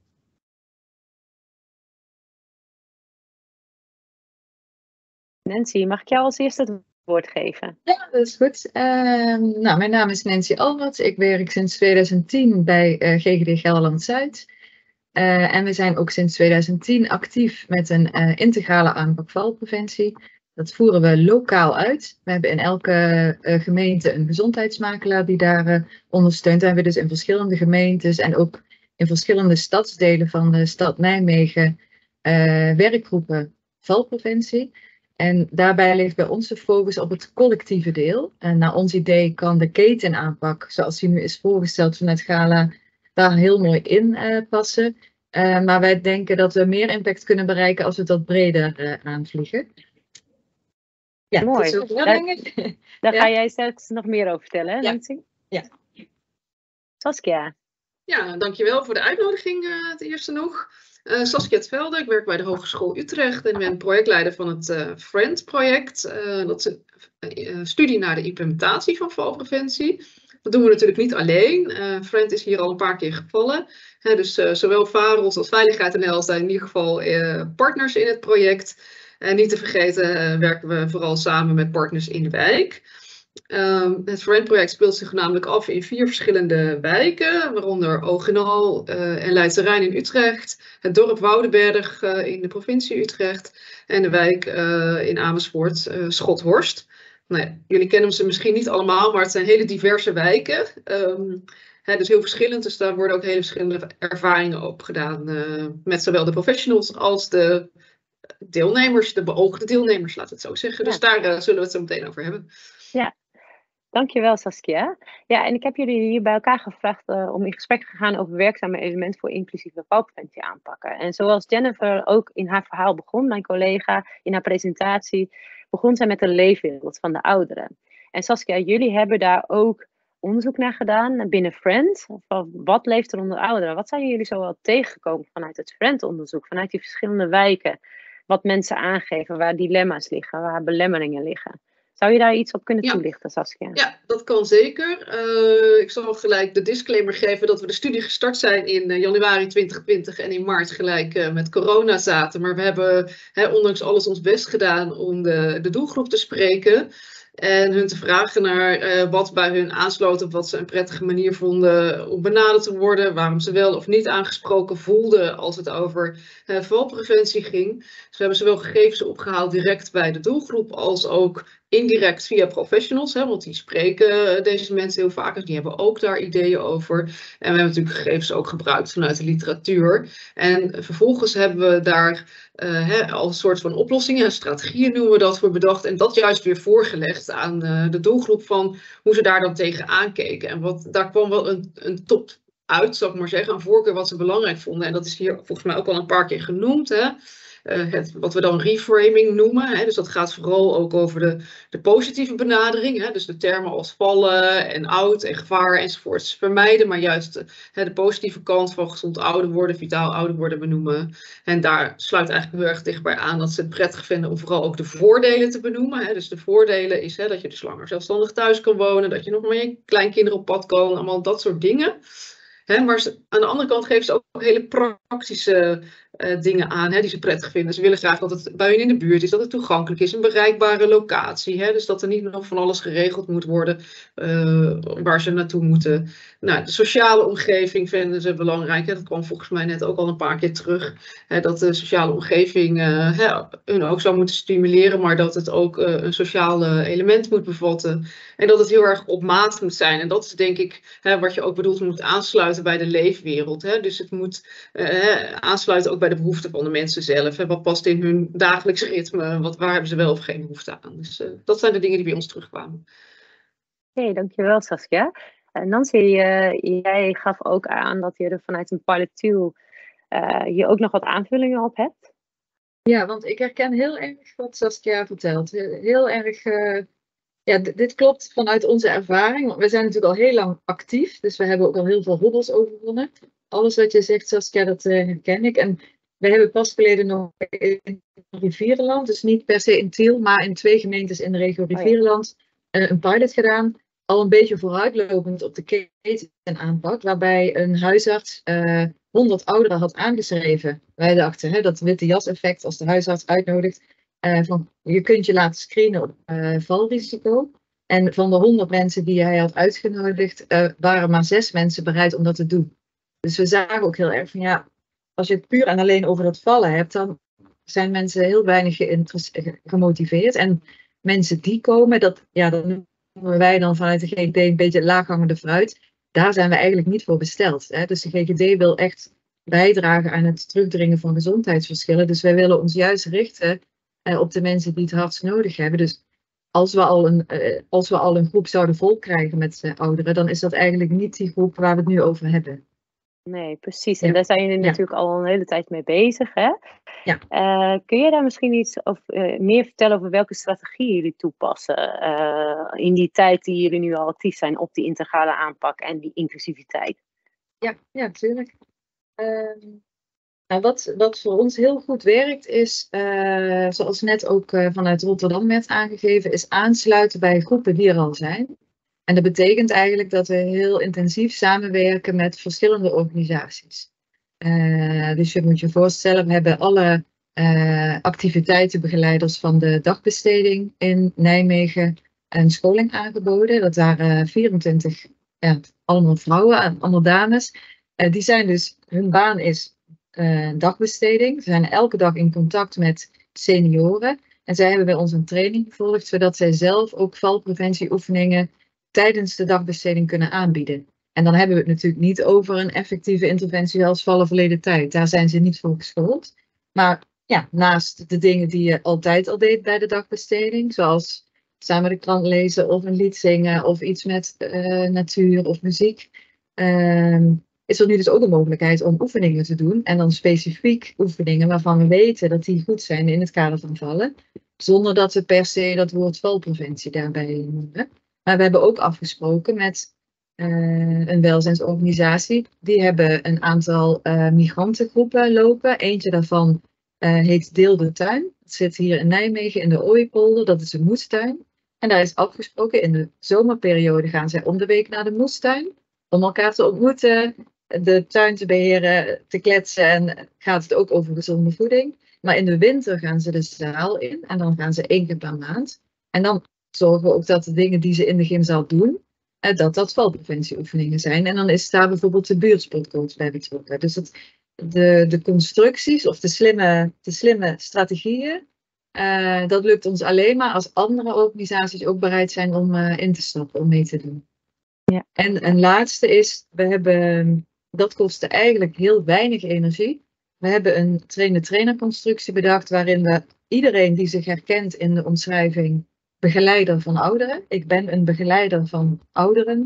Nancy, mag ik jou als eerste het woord geven? Ja, dat is goed. Mijn naam is Nancy Alberts. Ik werk sinds 2010 bij GGD Gelderland-Zuid. En we zijn ook sinds 2010 actief met een integrale aanpak valpreventie. Dat voeren we lokaal uit. We hebben in elke gemeente een gezondheidsmakelaar die daar ondersteunt. En we dus in verschillende gemeentes en ook in verschillende stadsdelen van de stad Nijmegen werkgroepen valpreventie. En daarbij ligt bij ons de focus op het collectieve deel. En naar ons idee kan de ketenaanpak, zoals die nu is voorgesteld vanuit Gala, daar heel mooi in passen. Maar wij denken dat we meer impact kunnen bereiken als we dat breder aanvliegen. Ja, mooi. Dat is ook denk ik. Daar ga jij straks nog meer over vertellen, hè, Nancy? Ja. Saskia. Ja, dankjewel voor de uitnodiging het eerste nog. Saskia Tevelde, ik werk bij de Hogeschool Utrecht en ben projectleider van het FRIEND-project. Dat is een studie naar de implementatie van valpreventie. Dat doen we natuurlijk niet alleen. FRIEND is hier al een paar keer gevallen. Dus zowel VAROS als Veiligheid NL zijn in ieder geval partners in het project. En niet te vergeten werken we vooral samen met partners in de wijk. Het FRIEND-project speelt zich namelijk af in 4 verschillende wijken, waaronder Ogenal en Leidse Rijn in Utrecht, het dorp Woudenberg in de provincie Utrecht en de wijk in Amersfoort, Schothorst. Nou ja, jullie kennen ze misschien niet allemaal, maar het zijn hele diverse wijken. Dus heel verschillend, dus daar worden ook hele verschillende ervaringen op gedaan met zowel de professionals als de deelnemers, de beoogde deelnemers, laat het zo zeggen. Dus daar zullen we het zo meteen over hebben. Ja, dankjewel Saskia. Ja, en ik heb jullie hier bij elkaar gevraagd om in gesprek te gaan over werkzame elementen voor inclusieve valpreventie aanpakken. En zoals Jennifer ook in haar verhaal begon, mijn collega, in haar presentatie, begon zij met een leefwereld van de ouderen. En Saskia, jullie hebben daar ook onderzoek naar gedaan binnen FRIEND. Wat leeft er onder ouderen? Wat zijn jullie zoal tegengekomen vanuit het FRIEND-onderzoek, vanuit die verschillende wijken? Wat mensen aangeven, waar dilemma's liggen, waar belemmeringen liggen. Zou je daar iets op kunnen toelichten, Saskia? Ja, dat kan zeker. Ik zal gelijk de disclaimer geven dat we de studie gestart zijn in januari 2020 en in maart gelijk met corona zaten. Maar we hebben ondanks alles ons best gedaan om de doelgroep te spreken. En hun te vragen naar wat bij hun aansloot op wat ze een prettige manier vonden om benaderd te worden. Waarom ze wel of niet aangesproken voelden als het over valpreventie ging. Dus we hebben zowel gegevens opgehaald direct bij de doelgroep als ook indirect via professionals. Want die spreken deze mensen heel vaak. Dus die hebben ook daar ideeën over. En we hebben natuurlijk gegevens ook gebruikt vanuit de literatuur. En vervolgens hebben we daar als een soort van oplossingen, strategieën noemen we dat, voor bedacht. En dat juist weer voorgelegd aan de doelgroep van hoe ze daar dan tegenaan keken. En daar kwam wel een top uit, zal ik maar zeggen, een voorkeur wat ze belangrijk vonden. En dat is hier volgens mij ook al een paar keer genoemd. Hè? Wat we dan reframing noemen. Hè? Dus dat gaat vooral ook over de positieve benadering. Hè? Dus de termen als vallen en oud en gevaar enzovoorts vermijden. Maar juist de positieve kant van gezond ouder worden, vitaal ouder worden benoemen. En daar sluit eigenlijk heel erg dichtbij aan dat ze het prettig vinden om vooral ook de voordelen te benoemen. Hè? Dus de voordelen is dat je dus langer zelfstandig thuis kan wonen. Dat je nog met je kleinkinderen op pad kan. Allemaal dat soort dingen. Maar aan de andere kant geven ze ook hele praktische dingen aan die ze prettig vinden. Ze willen graag dat het bij hun in de buurt is, dat het toegankelijk is, een bereikbare locatie. Dus dat er niet nog van alles geregeld moet worden waar ze naartoe moeten. Nou, de sociale omgeving vinden ze belangrijk. Dat kwam volgens mij net ook al een paar keer terug. Dat de sociale omgeving hun ook zou moeten stimuleren, maar dat het ook een sociaal element moet bevatten. En dat het heel erg op maat moet zijn. En dat is denk ik wat je ook bedoelt, moet aansluiten bij de leefwereld. Dus het moet aansluiten ook bij de behoeften van de mensen zelf. Wat past in hun dagelijks ritme? Waar hebben ze wel of geen behoefte aan? Dus dat zijn de dingen die bij ons terugkwamen. Oké, dankjewel Saskia. Nancy, jij gaf ook aan dat je er vanuit een pilot tool hier ook nog wat aanvullingen op hebt. Ja, want ik herken heel erg wat Saskia vertelt. Heel erg, dit klopt vanuit onze ervaring. Want we zijn natuurlijk al heel lang actief, dus we hebben ook al heel veel hobbels overwonnen. Alles wat je zegt, Saskia, dat herken ik. En we hebben pas geleden nog in Rivierenland, dus niet per se in Tiel, maar in 2 gemeentes in de regio Rivierenland, een pilot gedaan. Al een beetje vooruitlopend op de ketenaanpak, waarbij een huisarts 100 ouderen had aangeschreven. Wij dachten, dat witte jas effect, als de huisarts uitnodigt, van je kunt je laten screenen op valrisico. En van de 100 mensen die hij had uitgenodigd, waren maar 6 mensen bereid om dat te doen. Dus we zagen ook heel erg van als je het puur en alleen over dat vallen hebt, dan zijn mensen heel weinig gemotiveerd. En mensen die komen, dat noemen wij dan vanuit de GGD een beetje laaghangende fruit. Daar zijn we eigenlijk niet voor besteld. Dus de GGD wil echt bijdragen aan het terugdringen van gezondheidsverschillen. Dus wij willen ons juist richten op de mensen die het hardst nodig hebben. Dus als we al een groep zouden volkrijgen met ouderen, dan is dat eigenlijk niet die groep waar we het nu over hebben. Nee, precies. En daar zijn jullie natuurlijk al een hele tijd mee bezig. Hè? Ja. Kun je daar misschien iets meer vertellen over welke strategieën jullie toepassen in die tijd die jullie nu al actief zijn op die integrale aanpak en die inclusiviteit? Ja, natuurlijk. Wat voor ons heel goed werkt is, zoals net ook vanuit Rotterdam werd aangegeven, is aansluiten bij groepen die er al zijn. En dat betekent eigenlijk dat we heel intensief samenwerken met verschillende organisaties. Dus je moet je voorstellen, we hebben alle activiteitenbegeleiders van de dagbesteding in Nijmegen een scholing aangeboden. Dat waren 24, allemaal vrouwen, allemaal dames. Die zijn dus, hun baan is dagbesteding. Ze zijn elke dag in contact met senioren. En zij hebben bij ons een training gevolgd, zodat zij zelf ook valpreventieoefeningen tijdens de dagbesteding kunnen aanbieden. En dan hebben we het natuurlijk niet over een effectieve interventie als vallen verleden tijd. Daar zijn ze niet voor geschoold. Maar naast de dingen die je altijd al deed bij de dagbesteding, zoals samen de krant lezen of een lied zingen of iets met natuur of muziek, is er nu dus ook een mogelijkheid om oefeningen te doen. En dan specifiek oefeningen waarvan we weten dat die goed zijn in het kader van vallen. Zonder dat we per se dat woord valpreventie daarbij noemen. Maar we hebben ook afgesproken met een welzijnsorganisatie. Die hebben een aantal migrantengroepen lopen. Eentje daarvan heet Deel de Tuin. Dat zit hier in Nijmegen in de Ooipolder. Dat is een moestuin. En daar is afgesproken, in de zomerperiode gaan zij om de week naar de moestuin. Om elkaar te ontmoeten, de tuin te beheren, te kletsen. En gaat het ook over gezonde voeding. Maar in de winter gaan ze de zaal in. En dan gaan ze 1 keer per maand. En dan zorgen we ook dat de dingen die ze in de gymzaal doen, dat valpreventieoefeningen zijn. En dan is daar bijvoorbeeld de buurtsportcoach bij betrokken. Dus de constructies of de slimme strategieën, dat lukt ons alleen maar als andere organisaties ook bereid zijn om in te stappen, om mee te doen. Ja. En een laatste is, dat kostte eigenlijk heel weinig energie. We hebben een trainer-trainer constructie bedacht waarin we iedereen die zich herkent in de omschrijving begeleider van ouderen. Ik ben een begeleider van ouderen.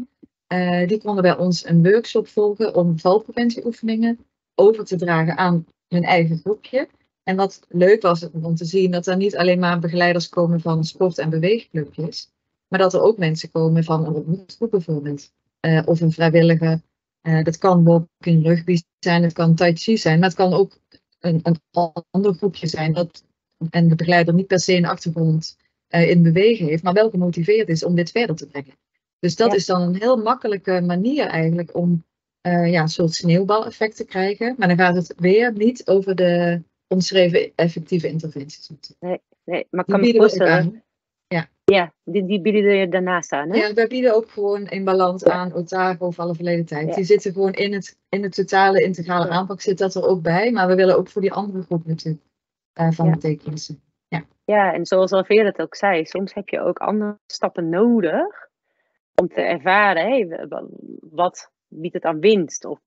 Die konden bij ons een workshop volgen om valpreventieoefeningen over te dragen aan hun eigen groepje. En wat leuk was om te zien dat er niet alleen maar begeleiders komen van sport- en beweegclubjes, maar dat er ook mensen komen van een ontmoetgroep bijvoorbeeld. Of een vrijwilliger. Dat kan walking rugby zijn, het kan tai chi zijn, maar het kan ook een ander groepje zijn. En de begeleider niet per se een achtergrond in bewegen heeft, maar wel gemotiveerd is om dit verder te brengen. Dus dat is dan een heel makkelijke manier eigenlijk om een soort sneeuwbaleffect te krijgen. Maar dan gaat het weer niet over de omschreven effectieve interventies. Nee, maar ik Die kan me bieden we ook voorstellen. aan. Ja, die bieden je daarnaast aan, hè? Ja, wij bieden ook gewoon in balans aan, Otago of alle verleden tijd. Ja. Die zitten gewoon in het totale integrale aanpak, zit dat er ook bij. Maar we willen ook voor die andere groep natuurlijk van betekenis. Ja, en zoals Alveer het ook zei, soms heb je ook andere stappen nodig om te ervaren, wat biedt het aan winst of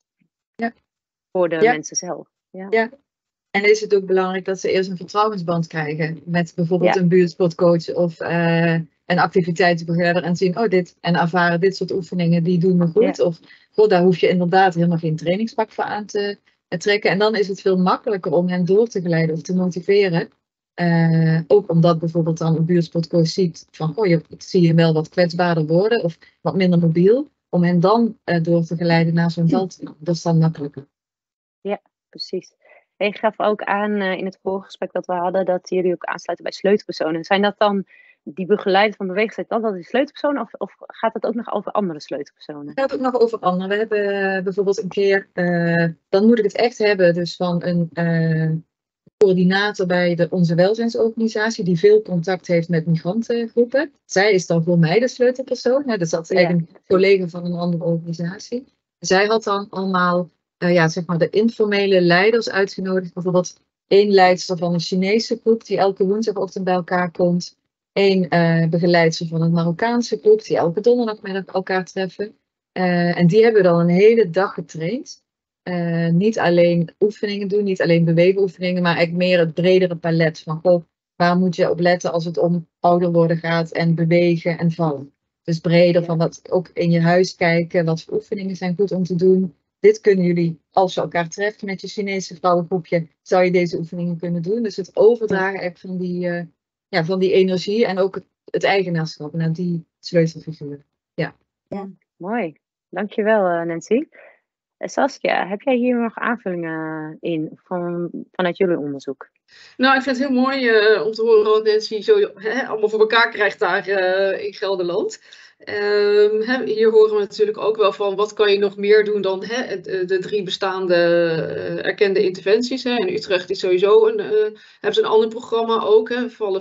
voor de mensen zelf. Ja. En is het ook belangrijk dat ze eerst een vertrouwensband krijgen met bijvoorbeeld een buurtsportcoach of een activiteitenbegeleider en zien, en ervaren dit soort oefeningen, die doen me goed. Of daar hoef je inderdaad helemaal geen trainingspak voor aan te trekken. En dan is het veel makkelijker om hen door te geleiden of te motiveren. Ook omdat bijvoorbeeld dan een buurtsportcoach ziet van, je zie je wel wat kwetsbaarder worden of wat minder mobiel. Om hen dan door te geleiden naar zo'n veld. Dat is dan makkelijker. Ja, precies. Je gaf ook aan in het vorige gesprek dat we hadden dat jullie ook aansluiten bij sleutelpersonen. Zijn dat dan die begeleiders van beweegtijd, dat die sleutelpersonen of gaat het ook nog over andere sleutelpersonen? Het gaat ook nog over anderen. We hebben bijvoorbeeld een keer, dan moet ik het echt hebben, dus van een coördinator bij onze welzijnsorganisatie die veel contact heeft met migrantengroepen. Zij is dan voor mij de sleutelpersoon. Dus dat is eigenlijk een collega van een andere organisatie. Zij had dan allemaal de informele leiders uitgenodigd. Bijvoorbeeld één leidster van een Chinese groep die elke woensdagochtend bij elkaar komt. Eén begeleidster van een Marokkaanse groep die elke donderdag met elkaar treffen. En die hebben dan een hele dag getraind. Niet alleen oefeningen doen, niet alleen beweegoefeningen, maar eigenlijk meer het bredere palet van waar moet je op letten als het om ouder worden gaat en bewegen en vallen. Dus breder van dat ook in je huis kijken, wat voor oefeningen zijn goed om te doen. Dit kunnen jullie, als je elkaar treft met je Chinese vrouwengroepje, zou je deze oefeningen kunnen doen. Dus het overdragen echt van die energie en ook het eigenaarschap naar die sleutelfiguur. Ja, mooi. Dankjewel Nancy. Saskia, heb jij hier nog aanvullingen in vanuit jullie onderzoek? Nou, ik vind het heel mooi om te horen wat Nancy zo allemaal voor elkaar krijgt daar in Gelderland. Hier horen we natuurlijk ook wel van wat kan je nog meer doen dan de 3 bestaande erkende interventies. In Utrecht is sowieso hebben ze een ander programma ook,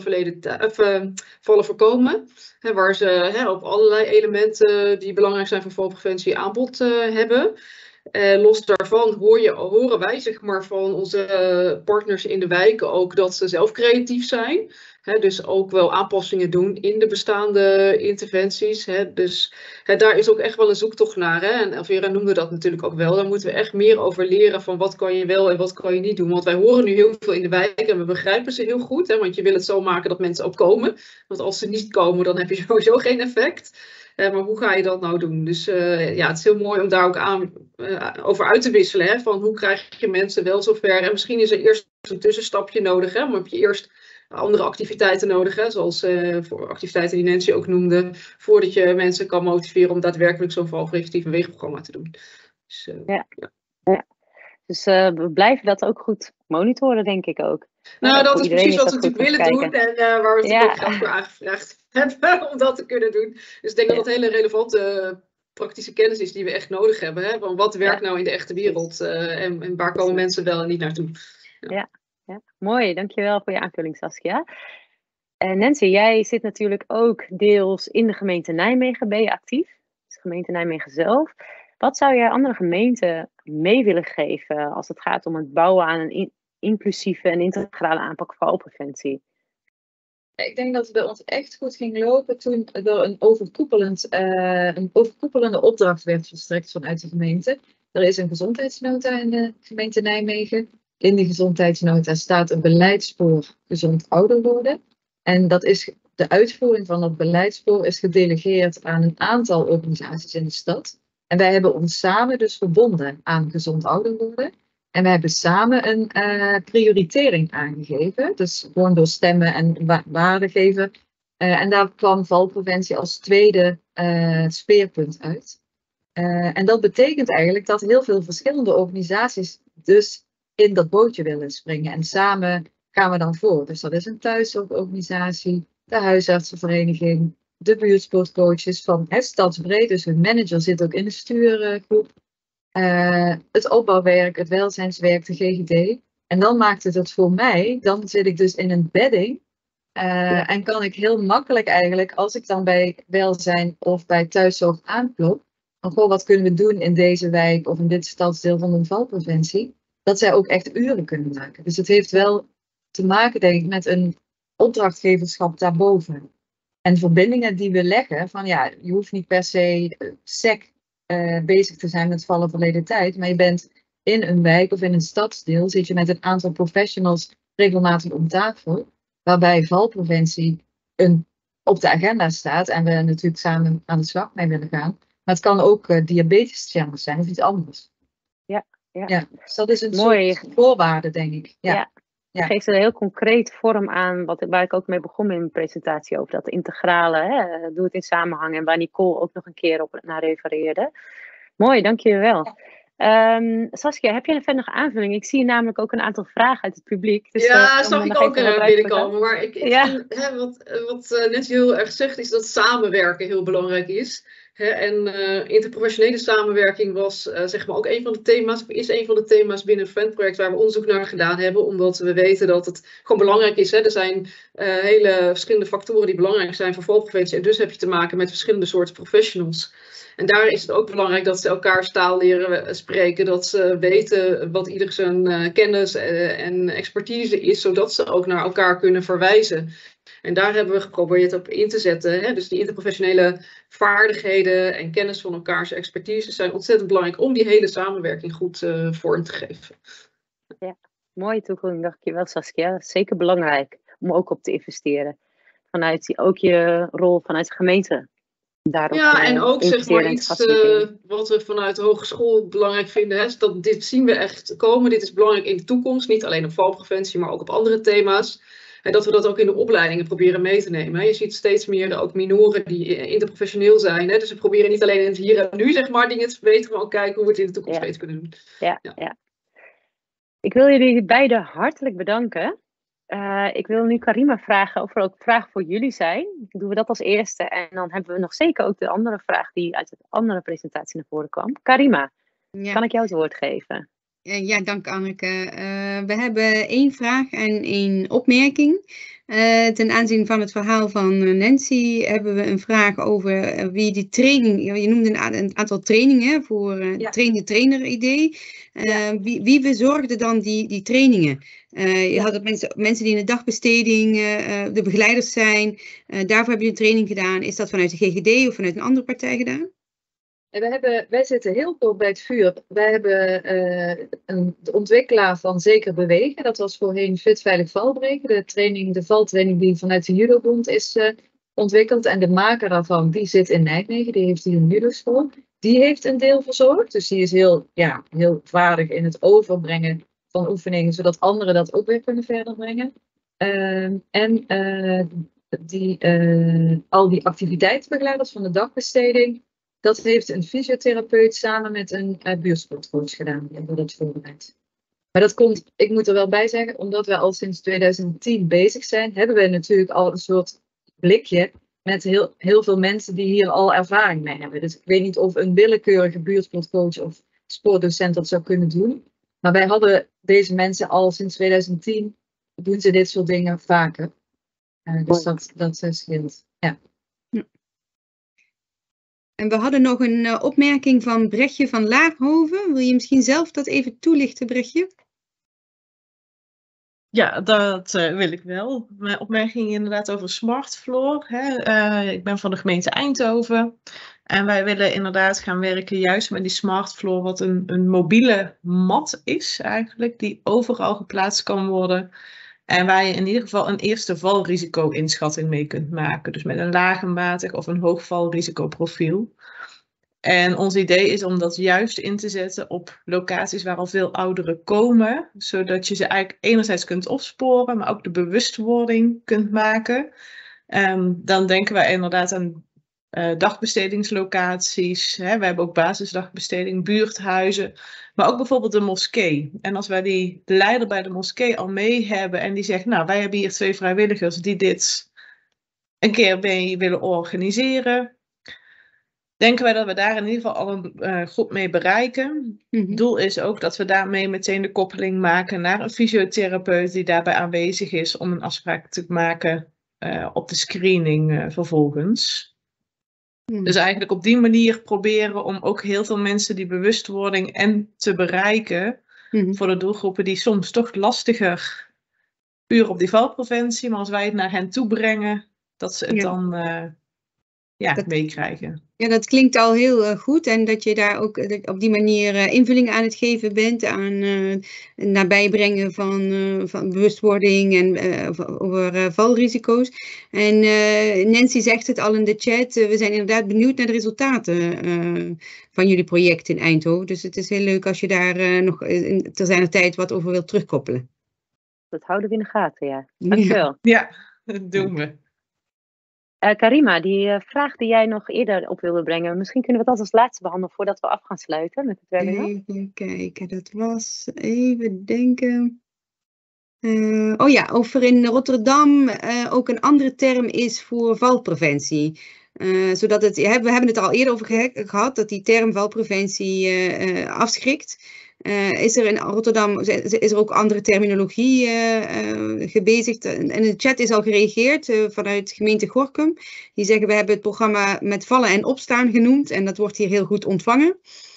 vallen voorkomen. Waar ze op allerlei elementen die belangrijk zijn voor valpreventie aanbod hebben. Los daarvan horen wij zeg maar, van onze partners in de wijken ook dat ze zelf creatief zijn. Dus ook wel aanpassingen doen in de bestaande interventies. Dus daar is ook echt wel een zoektocht naar. En Elvira noemde dat natuurlijk ook wel. Daar moeten we echt meer over leren van wat kan je wel en wat kan je niet doen. Want wij horen nu heel veel in de wijk en we begrijpen ze heel goed. Want je wil het zo maken dat mensen ook komen. Want als ze niet komen, dan heb je sowieso geen effect. Maar hoe ga je dat nou doen? Dus het is heel mooi om daar ook over uit te wisselen. Van hoe krijg je mensen wel zover? En misschien is er eerst een tussenstapje nodig. Maar heb je eerst andere activiteiten nodig. Zoals voor activiteiten die Nancy ook noemde. Voordat je mensen kan motiveren om daadwerkelijk zo'n valpreventief beweegprogramma te doen. Dus, Dus we blijven dat ook goed monitoren, denk ik ook. Nou, dat is precies wat we natuurlijk willen doen en waar we natuurlijk ook graag voor aangevraagd hebben om dat te kunnen doen. Dus ik denk dat dat hele relevante praktische kennis is die we echt nodig hebben. Van wat werkt nou in de echte wereld en waar komen mensen wel en niet naartoe. Ja, mooi. Dankjewel voor je aanvulling, Saskia. Nancy, jij zit natuurlijk ook deels in de gemeente Nijmegen, ben je actief? Dus de gemeente Nijmegen zelf. Wat zou jij andere gemeenten mee willen geven als het gaat om het bouwen aan een inclusieve en integrale aanpak voor valpreventie? Ik denk dat het bij ons echt goed ging lopen toen er een overkoepelende opdracht werd verstrekt vanuit de gemeente. Er is een gezondheidsnota in de gemeente Nijmegen. In die gezondheidsnota staat een beleidsspoor gezond ouder worden. En dat de uitvoering van dat beleidsvoer is gedelegeerd aan een aantal organisaties in de stad. En wij hebben ons samen dus verbonden aan gezond ouder worden. En wij hebben samen een prioritering aangegeven. Dus gewoon door stemmen en waarde geven. En daar kwam valpreventie als tweede speerpunt uit. En dat betekent eigenlijk dat heel veel verschillende organisaties dus in dat bootje willen springen. En samen gaan we dan voor. Dus dat is een thuiszorgorganisatie, de huisartsenvereniging, de buurtsportcoaches van Stadsbreed. Dus hun manager zit ook in de stuurgroep. Het opbouwwerk, het welzijnswerk, de GGD. En dan maakt het voor mij, dan zit ik dus in een bedding. En kan ik heel makkelijk eigenlijk, als ik dan bij welzijn of bij thuiszorg aanklop, van goh, wat kunnen we doen in deze wijk of in dit stadsdeel van de valpreventie, dat zij ook echt uren kunnen maken. Dus het heeft wel te maken, denk ik, met een opdrachtgeverschap daarboven. En verbindingen die we leggen, van ja, je hoeft niet per se sec bezig te zijn met vallen verleden tijd, maar je bent in een wijk of in een stadsdeel, zit je met een aantal professionals regelmatig om tafel, waarbij valpreventie op de agenda staat en we natuurlijk samen aan de slag mee willen gaan. Maar het kan ook diabetes challenge zijn of iets anders. Ja, dus dat is een soort voorwaarde, denk ik. Ja. Geeft een heel concreet vorm aan waar ik ook mee begon in mijn presentatie over dat integrale, hè, doe het in samenhang en waar Nicole ook nog een keer op naar refereerde. Mooi, dank je wel. Saskia, heb jij verder nog aanvulling? Ik zie namelijk ook een aantal vragen uit het publiek. Dus ja, zag ik ook binnenkomen. Maar ik vind, wat Nancy heel erg zegt, is dat samenwerken heel belangrijk is. En interprofessionele samenwerking was zeg maar ook een van de thema's, of is een van de thema's binnen het Friend-project waar we onderzoek naar gedaan hebben, omdat we weten dat het gewoon belangrijk is. Er zijn hele verschillende factoren die belangrijk zijn voor valpreventie en dus heb je te maken met verschillende soorten professionals. En daar is het ook belangrijk dat ze elkaars taal leren spreken, dat ze weten wat ieder zijn kennis en expertise is, zodat ze ook naar elkaar kunnen verwijzen. En daar hebben we geprobeerd op in te zetten. Hè? Dus die interprofessionele vaardigheden en kennis van elkaars expertise zijn ontzettend belangrijk om die hele samenwerking goed vorm te geven. Ja, mooie toevoeging, dankjewel Saskia. Zeker belangrijk om ook op te investeren. Vanuit ook je rol vanuit de gemeente. Daarop, ja, en ook zeg maar iets wat we vanuit de hogeschool belangrijk vinden. Hè, is dat dit zien we echt komen. Dit is belangrijk in de toekomst. Niet alleen op valpreventie, maar ook op andere thema's. En dat we dat ook in de opleidingen proberen mee te nemen. Hè. Je ziet steeds meer ook minoren die interprofessioneel zijn. Hè. Dus we proberen niet alleen in het hier en nu zeg maar, dingen te verbeteren, maar ook kijken hoe we het in de toekomst beter kunnen doen. Ja. Ik wil jullie beiden hartelijk bedanken. Ik wil nu Karima vragen of er ook vragen voor jullie zijn. Dan doen we dat als eerste. En dan hebben we nog zeker ook de andere vraag die uit de andere presentatie naar voren kwam. Karima, kan ik jou het woord geven? Ja, dank Anneke. We hebben 1 vraag en 1 opmerking. Ten aanzien van het verhaal van Nancy hebben we een vraag over wie die training, je noemde een aantal trainingen voor trainer idee. Wie verzorgde dan die trainingen? Je had het mensen die in de dagbesteding de begeleiders zijn. Daarvoor heb je een training gedaan. Is dat vanuit de GGD of vanuit een andere partij gedaan? Wij zitten heel kort bij het vuur. Wij hebben de ontwikkelaar van Zeker Bewegen. Dat was voorheen Fit Veilig Valbreken. De valtraining die vanuit de Judobond is ontwikkeld. En de maker daarvan, die zit in Nijmegen. Die heeft hier een judoschool. Die heeft een deel verzorgd. Dus die is heel vaardig in het overbrengen van oefeningen. Zodat anderen dat ook weer kunnen verder brengen. Al die activiteitsbegeleiders van de dagbesteding. Dat heeft een fysiotherapeut samen met een buurtsportcoach gedaan. Die hebben dat voorbereid. Maar dat komt, ik moet er wel bij zeggen, omdat we al sinds 2010 bezig zijn, hebben we natuurlijk al een soort blikje met heel veel mensen die hier al ervaring mee hebben. Dus ik weet niet of een willekeurige buurtsportcoach of sportdocent dat zou kunnen doen. Maar wij hadden deze mensen al sinds 2010, doen ze dit soort dingen vaker. Dus dat scheelt. Ja. En we hadden nog een opmerking van Brechtje van Laaghoven. Wil je misschien zelf dat even toelichten, Brechtje? Ja, dat wil ik wel. Mijn opmerking inderdaad over SmartFloor. Ik ben van de gemeente Eindhoven. En wij willen inderdaad gaan werken juist met die SmartFloor, wat een mobiele mat is eigenlijk, die overal geplaatst kan worden. En waar je in ieder geval een eerste valrisico-inschatting mee kunt maken. Dus met een laagmatig of een hoog valrisicoprofiel. En ons idee is om dat juist in te zetten op locaties waar al veel ouderen komen. Zodat je ze eigenlijk enerzijds kunt opsporen, maar ook de bewustwording kunt maken. Dan denken wij inderdaad aan dagbestedingslocaties. Hè. We hebben ook basisdagbesteding, buurthuizen. Maar ook bijvoorbeeld de moskee. En als wij die leider bij de moskee al mee hebben en die zegt, nou, wij hebben hier 2 vrijwilligers die dit een keer mee willen organiseren. Denken wij dat we daar in ieder geval al een groep mee bereiken. Het doel is ook dat we daarmee meteen de koppeling maken naar een fysiotherapeut die daarbij aanwezig is om een afspraak te maken op de screening vervolgens. Dus eigenlijk op die manier proberen om ook heel veel mensen die bewustwording en te bereiken voor de doelgroepen die soms toch lastiger puur op die valpreventie, maar als wij het naar hen toe brengen, dat ze het dan meekrijgen. Ja, dat klinkt al heel goed en dat je daar ook op die manier invulling aan het geven bent aan nabijbrengen van bewustwording en over valrisico's. En Nancy zegt het al in de chat, we zijn inderdaad benieuwd naar de resultaten van jullie project in Eindhoven. Dus het is heel leuk als je daar nog ter zijner tijd wat over wilt terugkoppelen. Dat houden we in de gaten, ja. Dankjewel. Ja, dat doen we. Karima, die vraag die jij nog eerder op wilde brengen, misschien kunnen we dat als laatste behandelen voordat we af gaan sluiten met het webinar. Even kijken, dat was, even denken. Of er in Rotterdam ook een andere term is voor valpreventie. Zodat we hebben het er al eerder over gehad, dat die term valpreventie afschrikt. Is er in Rotterdam is er ook andere terminologie gebezigd? En in de chat is al gereageerd vanuit gemeente Gorinchem. Die zeggen we hebben het programma met vallen en opstaan genoemd en dat wordt hier heel goed ontvangen.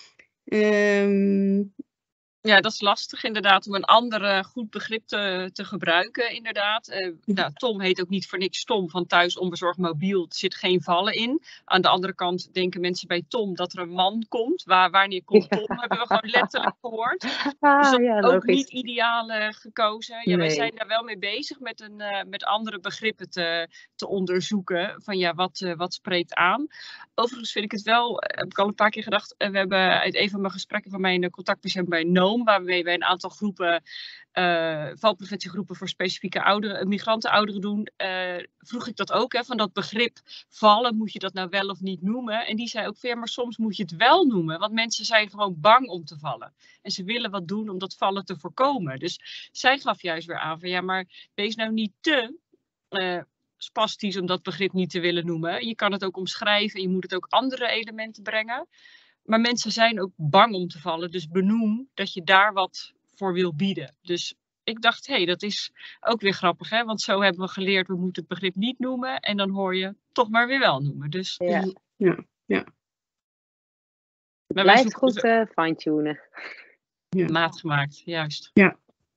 Ja, dat is lastig inderdaad om een ander goed begrip te gebruiken inderdaad. Tom heet ook niet voor niks Tom van thuis onbezorgd mobiel. Er zit geen vallen in. Aan de andere kant denken mensen bij Tom dat er een man komt. Wanneer komt Tom? Hebben we gewoon letterlijk gehoord. Dus dat is ook niet ideaal gekozen. Ja, wij zijn daar wel mee bezig met andere begrippen te onderzoeken. Van wat spreekt aan. Overigens vind ik het wel, heb ik al een paar keer gedacht. We hebben uit een van mijn gesprekken van mijn contactpersoon bij NOOM, waarmee wij een aantal groepen, valpreventiegroepen voor specifieke ouderen, migrantenouderen doen, vroeg ik dat ook, van dat begrip vallen, moet je dat nou wel of niet noemen? En die zei ook weer, maar soms moet je het wel noemen, want mensen zijn gewoon bang om te vallen. En ze willen wat doen om dat vallen te voorkomen. Dus zij gaf juist weer aan van, ja, maar wees nou niet te spastisch om dat begrip niet te willen noemen. Je kan het ook omschrijven en je moet het ook andere elementen brengen. Maar mensen zijn ook bang om te vallen, dus benoem dat je daar wat voor wil bieden. Dus ik dacht, dat is ook weer grappig, hè? Want zo hebben we geleerd, we moeten het begrip niet noemen en dan hoor je toch maar weer wel noemen. Dus, ja. Maar blijft goed fine-tunen. Maat gemaakt, juist. Ja.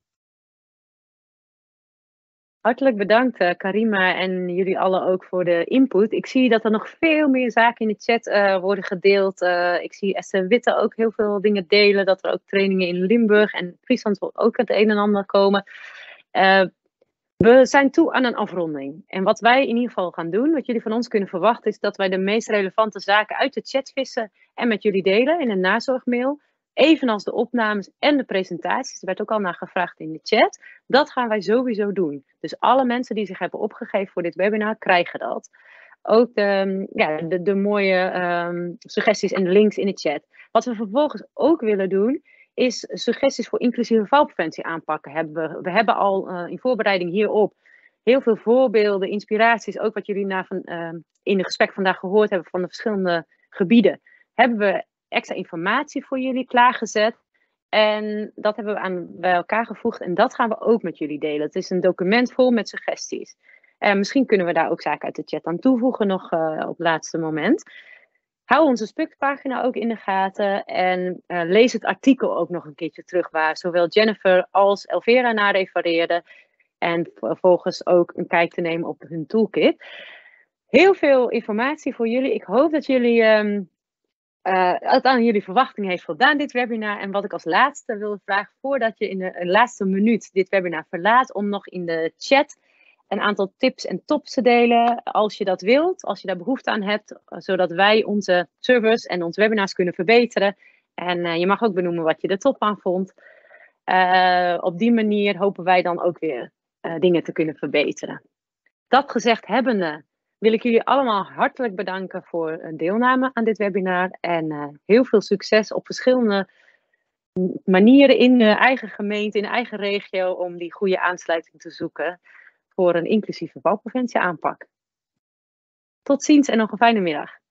Hartelijk bedankt Karima en jullie allen ook voor de input. Ik zie dat er nog veel meer zaken in de chat worden gedeeld. Ik zie Esther Witte ook heel veel dingen delen. Dat er ook trainingen in Limburg en Friesland wil ook het een en ander komen. We zijn toe aan een afronding. En wat wij in ieder geval gaan doen, wat jullie van ons kunnen verwachten, is dat wij de meest relevante zaken uit de chat vissen en met jullie delen in een nazorgmail. Evenals de opnames en de presentaties. Er werd ook al naar gevraagd in de chat. Dat gaan wij sowieso doen. Dus alle mensen die zich hebben opgegeven voor dit webinar krijgen dat. Ook de mooie suggesties en de links in de chat. Wat we vervolgens ook willen doen, is suggesties voor inclusieve valpreventie aanpakken. We hebben al in voorbereiding hierop heel veel voorbeelden, inspiraties. Ook wat jullie in het gesprek vandaag gehoord hebben van de verschillende gebieden. Hebben we extra informatie voor jullie klaargezet. En dat hebben we bij elkaar gevoegd. En dat gaan we ook met jullie delen. Het is een document vol met suggesties. Misschien kunnen we daar ook zaken uit de chat aan toevoegen nog op het laatste moment. Hou onze Spuk-pagina ook in de gaten. En lees het artikel ook nog een keertje terug. Waar zowel Jennifer als Elvera naar refereerden. En vervolgens ook een kijk te nemen op hun toolkit. Heel veel informatie voor jullie. Ik hoop dat jullie het aan jullie verwachting heeft voldaan, dit webinar. En wat ik als laatste wilde vragen, voordat je in de laatste minuut dit webinar verlaat, om nog in de chat een aantal tips en tops te delen, als je dat wilt, als je daar behoefte aan hebt, zodat wij onze service en onze webinars kunnen verbeteren. En je mag ook benoemen wat je er top aan vond. Op die manier hopen wij dan ook weer dingen te kunnen verbeteren. Dat gezegd hebbende, wil ik jullie allemaal hartelijk bedanken voor een deelname aan dit webinar. En heel veel succes op verschillende manieren in de eigen gemeente, in de eigen regio, om die goede aansluiting te zoeken voor een inclusieve valpreventie aanpak. Tot ziens en nog een fijne middag.